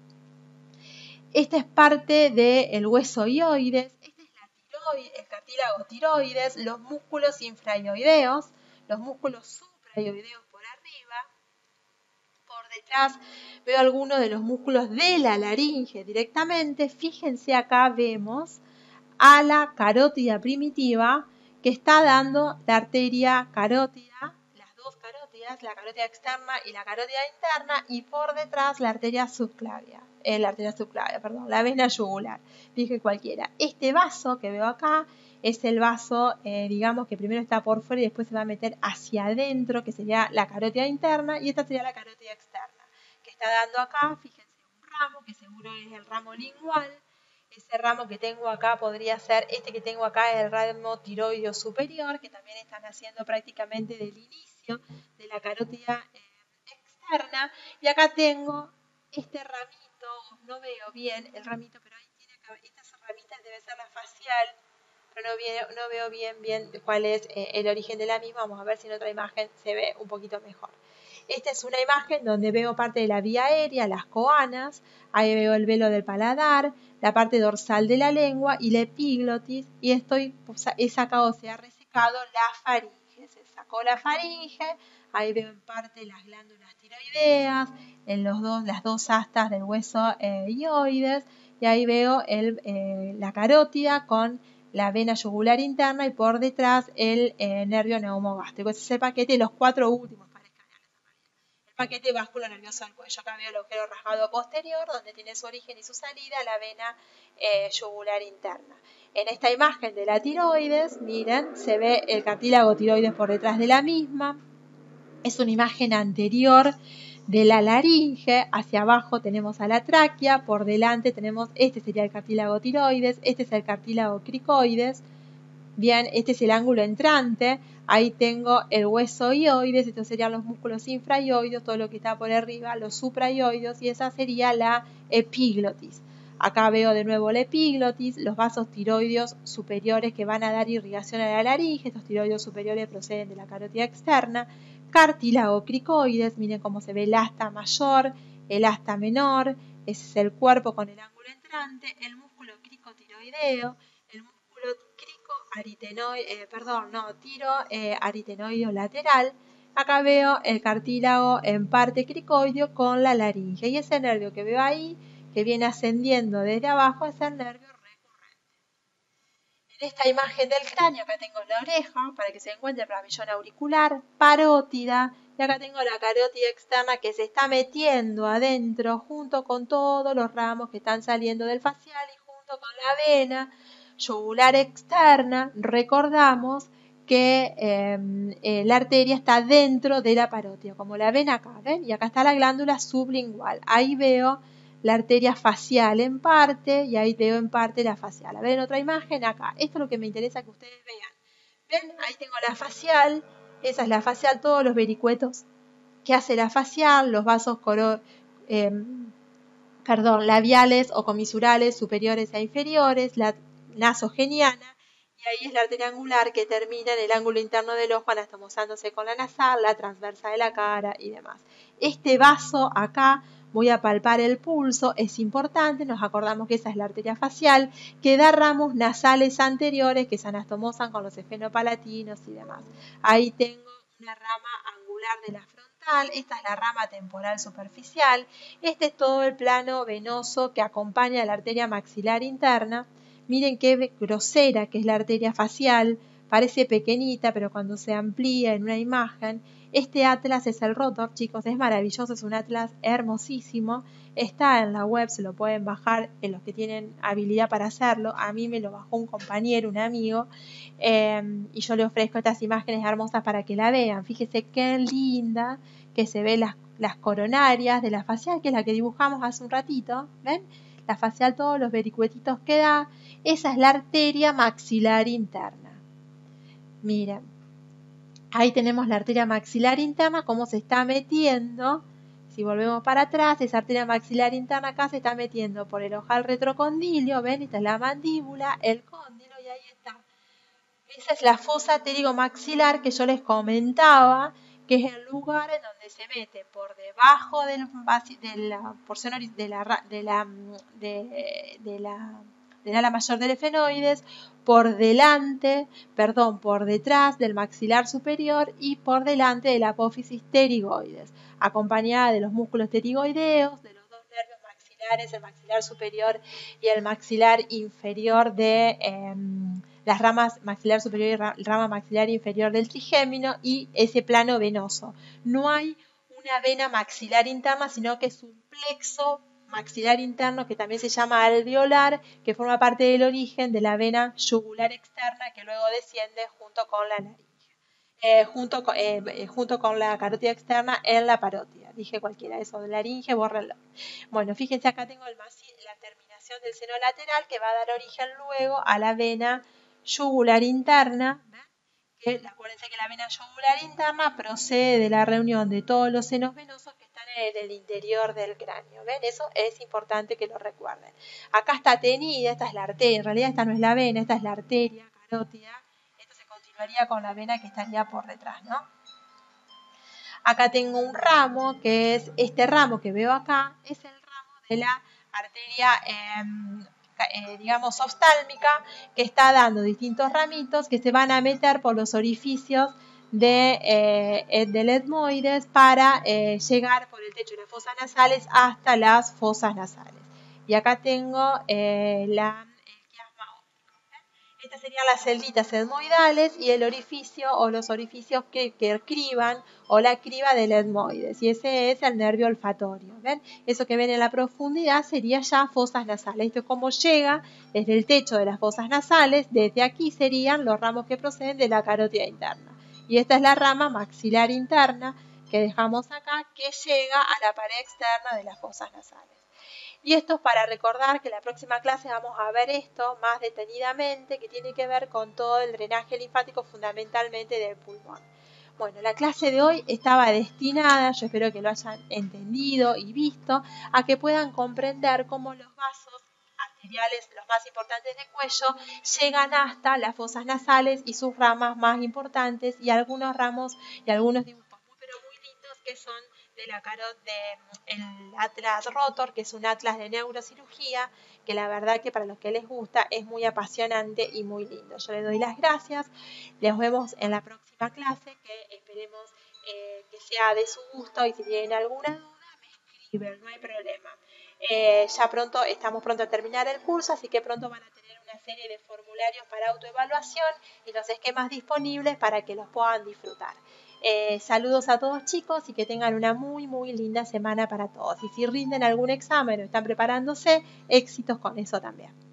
Esta es parte del hueso hioides, este es la tiroides, el cartílago tiroides, los músculos infrahioideos, los músculos suprahioideos por arriba. Por detrás veo algunos de los músculos de la laringe directamente. Fíjense, acá vemos a la carótida primitiva que está dando la arteria carótida, las dos carótidas, la carótida externa y la carótida interna, y por detrás la arteria subclavia, eh, la arteria subclavia, perdón, la vena yugular, dije cualquiera. Este vaso que veo acá es el vaso, eh, digamos, que primero está por fuera y después se va a meter hacia adentro, que sería la carótida interna, y esta sería la carótida externa, que está dando acá, fíjense, un ramo, que seguro es el ramo lingual. Ese ramo que tengo acá podría ser, este que tengo acá es el ramo tiroideo superior, que también está naciendo prácticamente del inicio de la carótida eh, externa. Y acá tengo este ramito, no veo bien el ramito, pero ahí tiene acá, estas ramitas debe ser la facial. pero no, veo, no veo bien, bien cuál es eh, el origen de la misma. Vamos a ver si en otra imagen se ve un poquito mejor. Esta es una imagen donde veo parte de la vía aérea, las coanas, ahí veo el velo del paladar, la parte dorsal de la lengua y la epiglotis, y estoy, he sacado, se ha resecado la faringe. Se sacó la faringe, ahí veo en parte las glándulas tiroideas, en los dos, las dos astas del hueso eh, hioides, y ahí veo el, eh, la carótida con la vena yugular interna y por detrás el eh, nervio neumogástrico. Ese es el paquete, los cuatro últimos paquete básculo nervioso del cuello. Acá veo el agujero rasgado posterior, donde tiene su origen y su salida la vena eh, yugular interna. En esta imagen de la tiroides, miren, se ve el cartílago tiroides por detrás de la misma. Es una imagen anterior de la laringe. Hacia abajo tenemos a la tráquea, por delante tenemos, este sería el cartílago tiroides, este es el cartílago cricoides. Bien, este es el ángulo entrante, ahí tengo el hueso hioides, estos serían los músculos infrahioides, todo lo que está por arriba, los suprahioides, y esa sería la epiglotis. Acá veo de nuevo la epiglotis, los vasos tiroideos superiores que van a dar irrigación a la laringe, estos tiroideos superiores proceden de la carótida externa, cartílago cricoides, miren cómo se ve el asta mayor, el asta menor, ese es el cuerpo con el ángulo entrante, el músculo cricotiroideo, el músculo crico aritenoide, eh, perdón, no, tiro eh, aritenoideo lateral. Acá veo el cartílago en parte cricoideo con la laringe, y ese nervio que veo ahí, que viene ascendiendo desde abajo, es el nervio recurrente. En esta imagen del cráneo, acá tengo la oreja, para que se encuentre el pabellón auricular, parótida, y acá tengo la carótida externa que se está metiendo adentro junto con todos los ramos que están saliendo del facial y junto con la vena yugular externa. Recordamos que eh, eh, la arteria está dentro de la parótida, como la ven acá, ¿ven? Y acá está la glándula sublingual. Ahí veo la arteria facial en parte y ahí veo en parte la facial. A ver en otra imagen acá. Esto es lo que me interesa que ustedes vean. ¿Ven? Ahí tengo la facial. Esa es la facial, todos los vericuetos que hace la facial, los vasos coro, eh, perdón, labiales o comisurales superiores e inferiores, la nasogeniana, y ahí es la arteria angular que termina en el ángulo interno del ojo anastomosándose con la nasal, la transversa de la cara y demás. Este vaso acá, voy a palpar el pulso, es importante, nos acordamos que esa es la arteria facial, que da ramos nasales anteriores que se anastomosan con los esfenopalatinos y demás. Ahí tengo una rama angular de la frontal, esta es la rama temporal superficial, este es todo el plano venoso que acompaña a la arteria maxilar interna. Miren qué grosera que es la arteria facial, parece pequeñita, pero cuando se amplía en una imagen, este atlas es el rotor, chicos, es maravilloso, es un atlas hermosísimo, está en la web, se lo pueden bajar en los que tienen habilidad para hacerlo. A mí me lo bajó un compañero, un amigo, eh, y yo le ofrezco estas imágenes hermosas para que la vean. Fíjense qué linda que se ve las, las coronarias de la facial, que es la que dibujamos hace un ratito, ¿ven? La facial, todos los vericuetitos que da, esa es la arteria maxilar interna. Miren, ahí tenemos la arteria maxilar interna, cómo se está metiendo. Si volvemos para atrás, esa arteria maxilar interna acá se está metiendo por el ojal retrocondilio, ven, esta es la mandíbula, el cóndilo, y ahí está. Esa es la fosa pterigomaxilar que yo les comentaba, que es el lugar en donde se mete por debajo del, de la porción de la, de la, de, de la del ala mayor del efenoides, por delante, perdón, por detrás del maxilar superior y por delante de la apófisis pterigoides, acompañada de los músculos pterigoideos, de los dos nervios maxilares, el maxilar superior y el maxilar inferior de eh, las ramas maxilar superior y rama maxilar inferior del trigémino, y ese plano venoso. No hay una vena maxilar interna, sino que es un plexo maxilar interno que también se llama alveolar, que forma parte del origen de la vena yugular externa que luego desciende junto con la laringe, eh, junto, con, eh, junto con la carótida externa en la parótida. Dije cualquiera, eso de laringe, bórrenlo. Bueno, fíjense, acá tengo el la terminación del seno lateral que va a dar origen luego a la vena yugular interna. Que, acuérdense que la vena yugular interna procede de la reunión de todos los senos venosos que están en el interior del cráneo. ¿Ven? Eso es importante que lo recuerden. Acá está tenida, esta es la arteria, en realidad esta no es la vena, esta es la arteria carótida. Esto se continuaría con la vena que estaría por detrás, ¿no? Acá tengo un ramo, que es este ramo que veo acá, es el ramo de la arteria, eh, eh, digamos, oftálmica, que está dando distintos ramitos que se van a meter por los orificios de, eh, del etmoides para eh, llegar por el techo de las fosas nasales hasta las fosas nasales. Y acá tengo eh, la... Estas serían las celditas etmoidales y el orificio o los orificios que, que criban o la criba del etmoides. Y ese es el nervio olfatorio. ¿Ven? Eso que ven en la profundidad sería ya fosas nasales. Esto es como llega desde el techo de las fosas nasales. Desde aquí serían los ramos que proceden de la carótida interna. Y esta es la rama maxilar interna que dejamos acá, que llega a la pared externa de las fosas nasales. Y esto es para recordar que en la próxima clase vamos a ver esto más detenidamente, que tiene que ver con todo el drenaje linfático fundamentalmente del pulmón. Bueno, la clase de hoy estaba destinada, yo espero que lo hayan entendido y visto, a que puedan comprender cómo los vasos arteriales, los más importantes del cuello, llegan hasta las fosas nasales y sus ramas más importantes y algunos ramos y algunos dibujos muy pero muy lindos que son de la carot de el Atlas Rotor, que es un atlas de neurocirugía, que la verdad que para los que les gusta es muy apasionante y muy lindo. Yo les doy las gracias, les vemos en la próxima clase, que esperemos eh, que sea de su gusto, y si tienen alguna duda me escriben, no hay problema. Eh, ya pronto, estamos pronto a terminar el curso, así que pronto van a tener una serie de formularios para autoevaluación y los esquemas disponibles para que los puedan disfrutar. Eh, saludos a todos chicos y que tengan una muy muy linda semana para todos. Y si rinden algún examen o están preparándose, éxitos con eso también.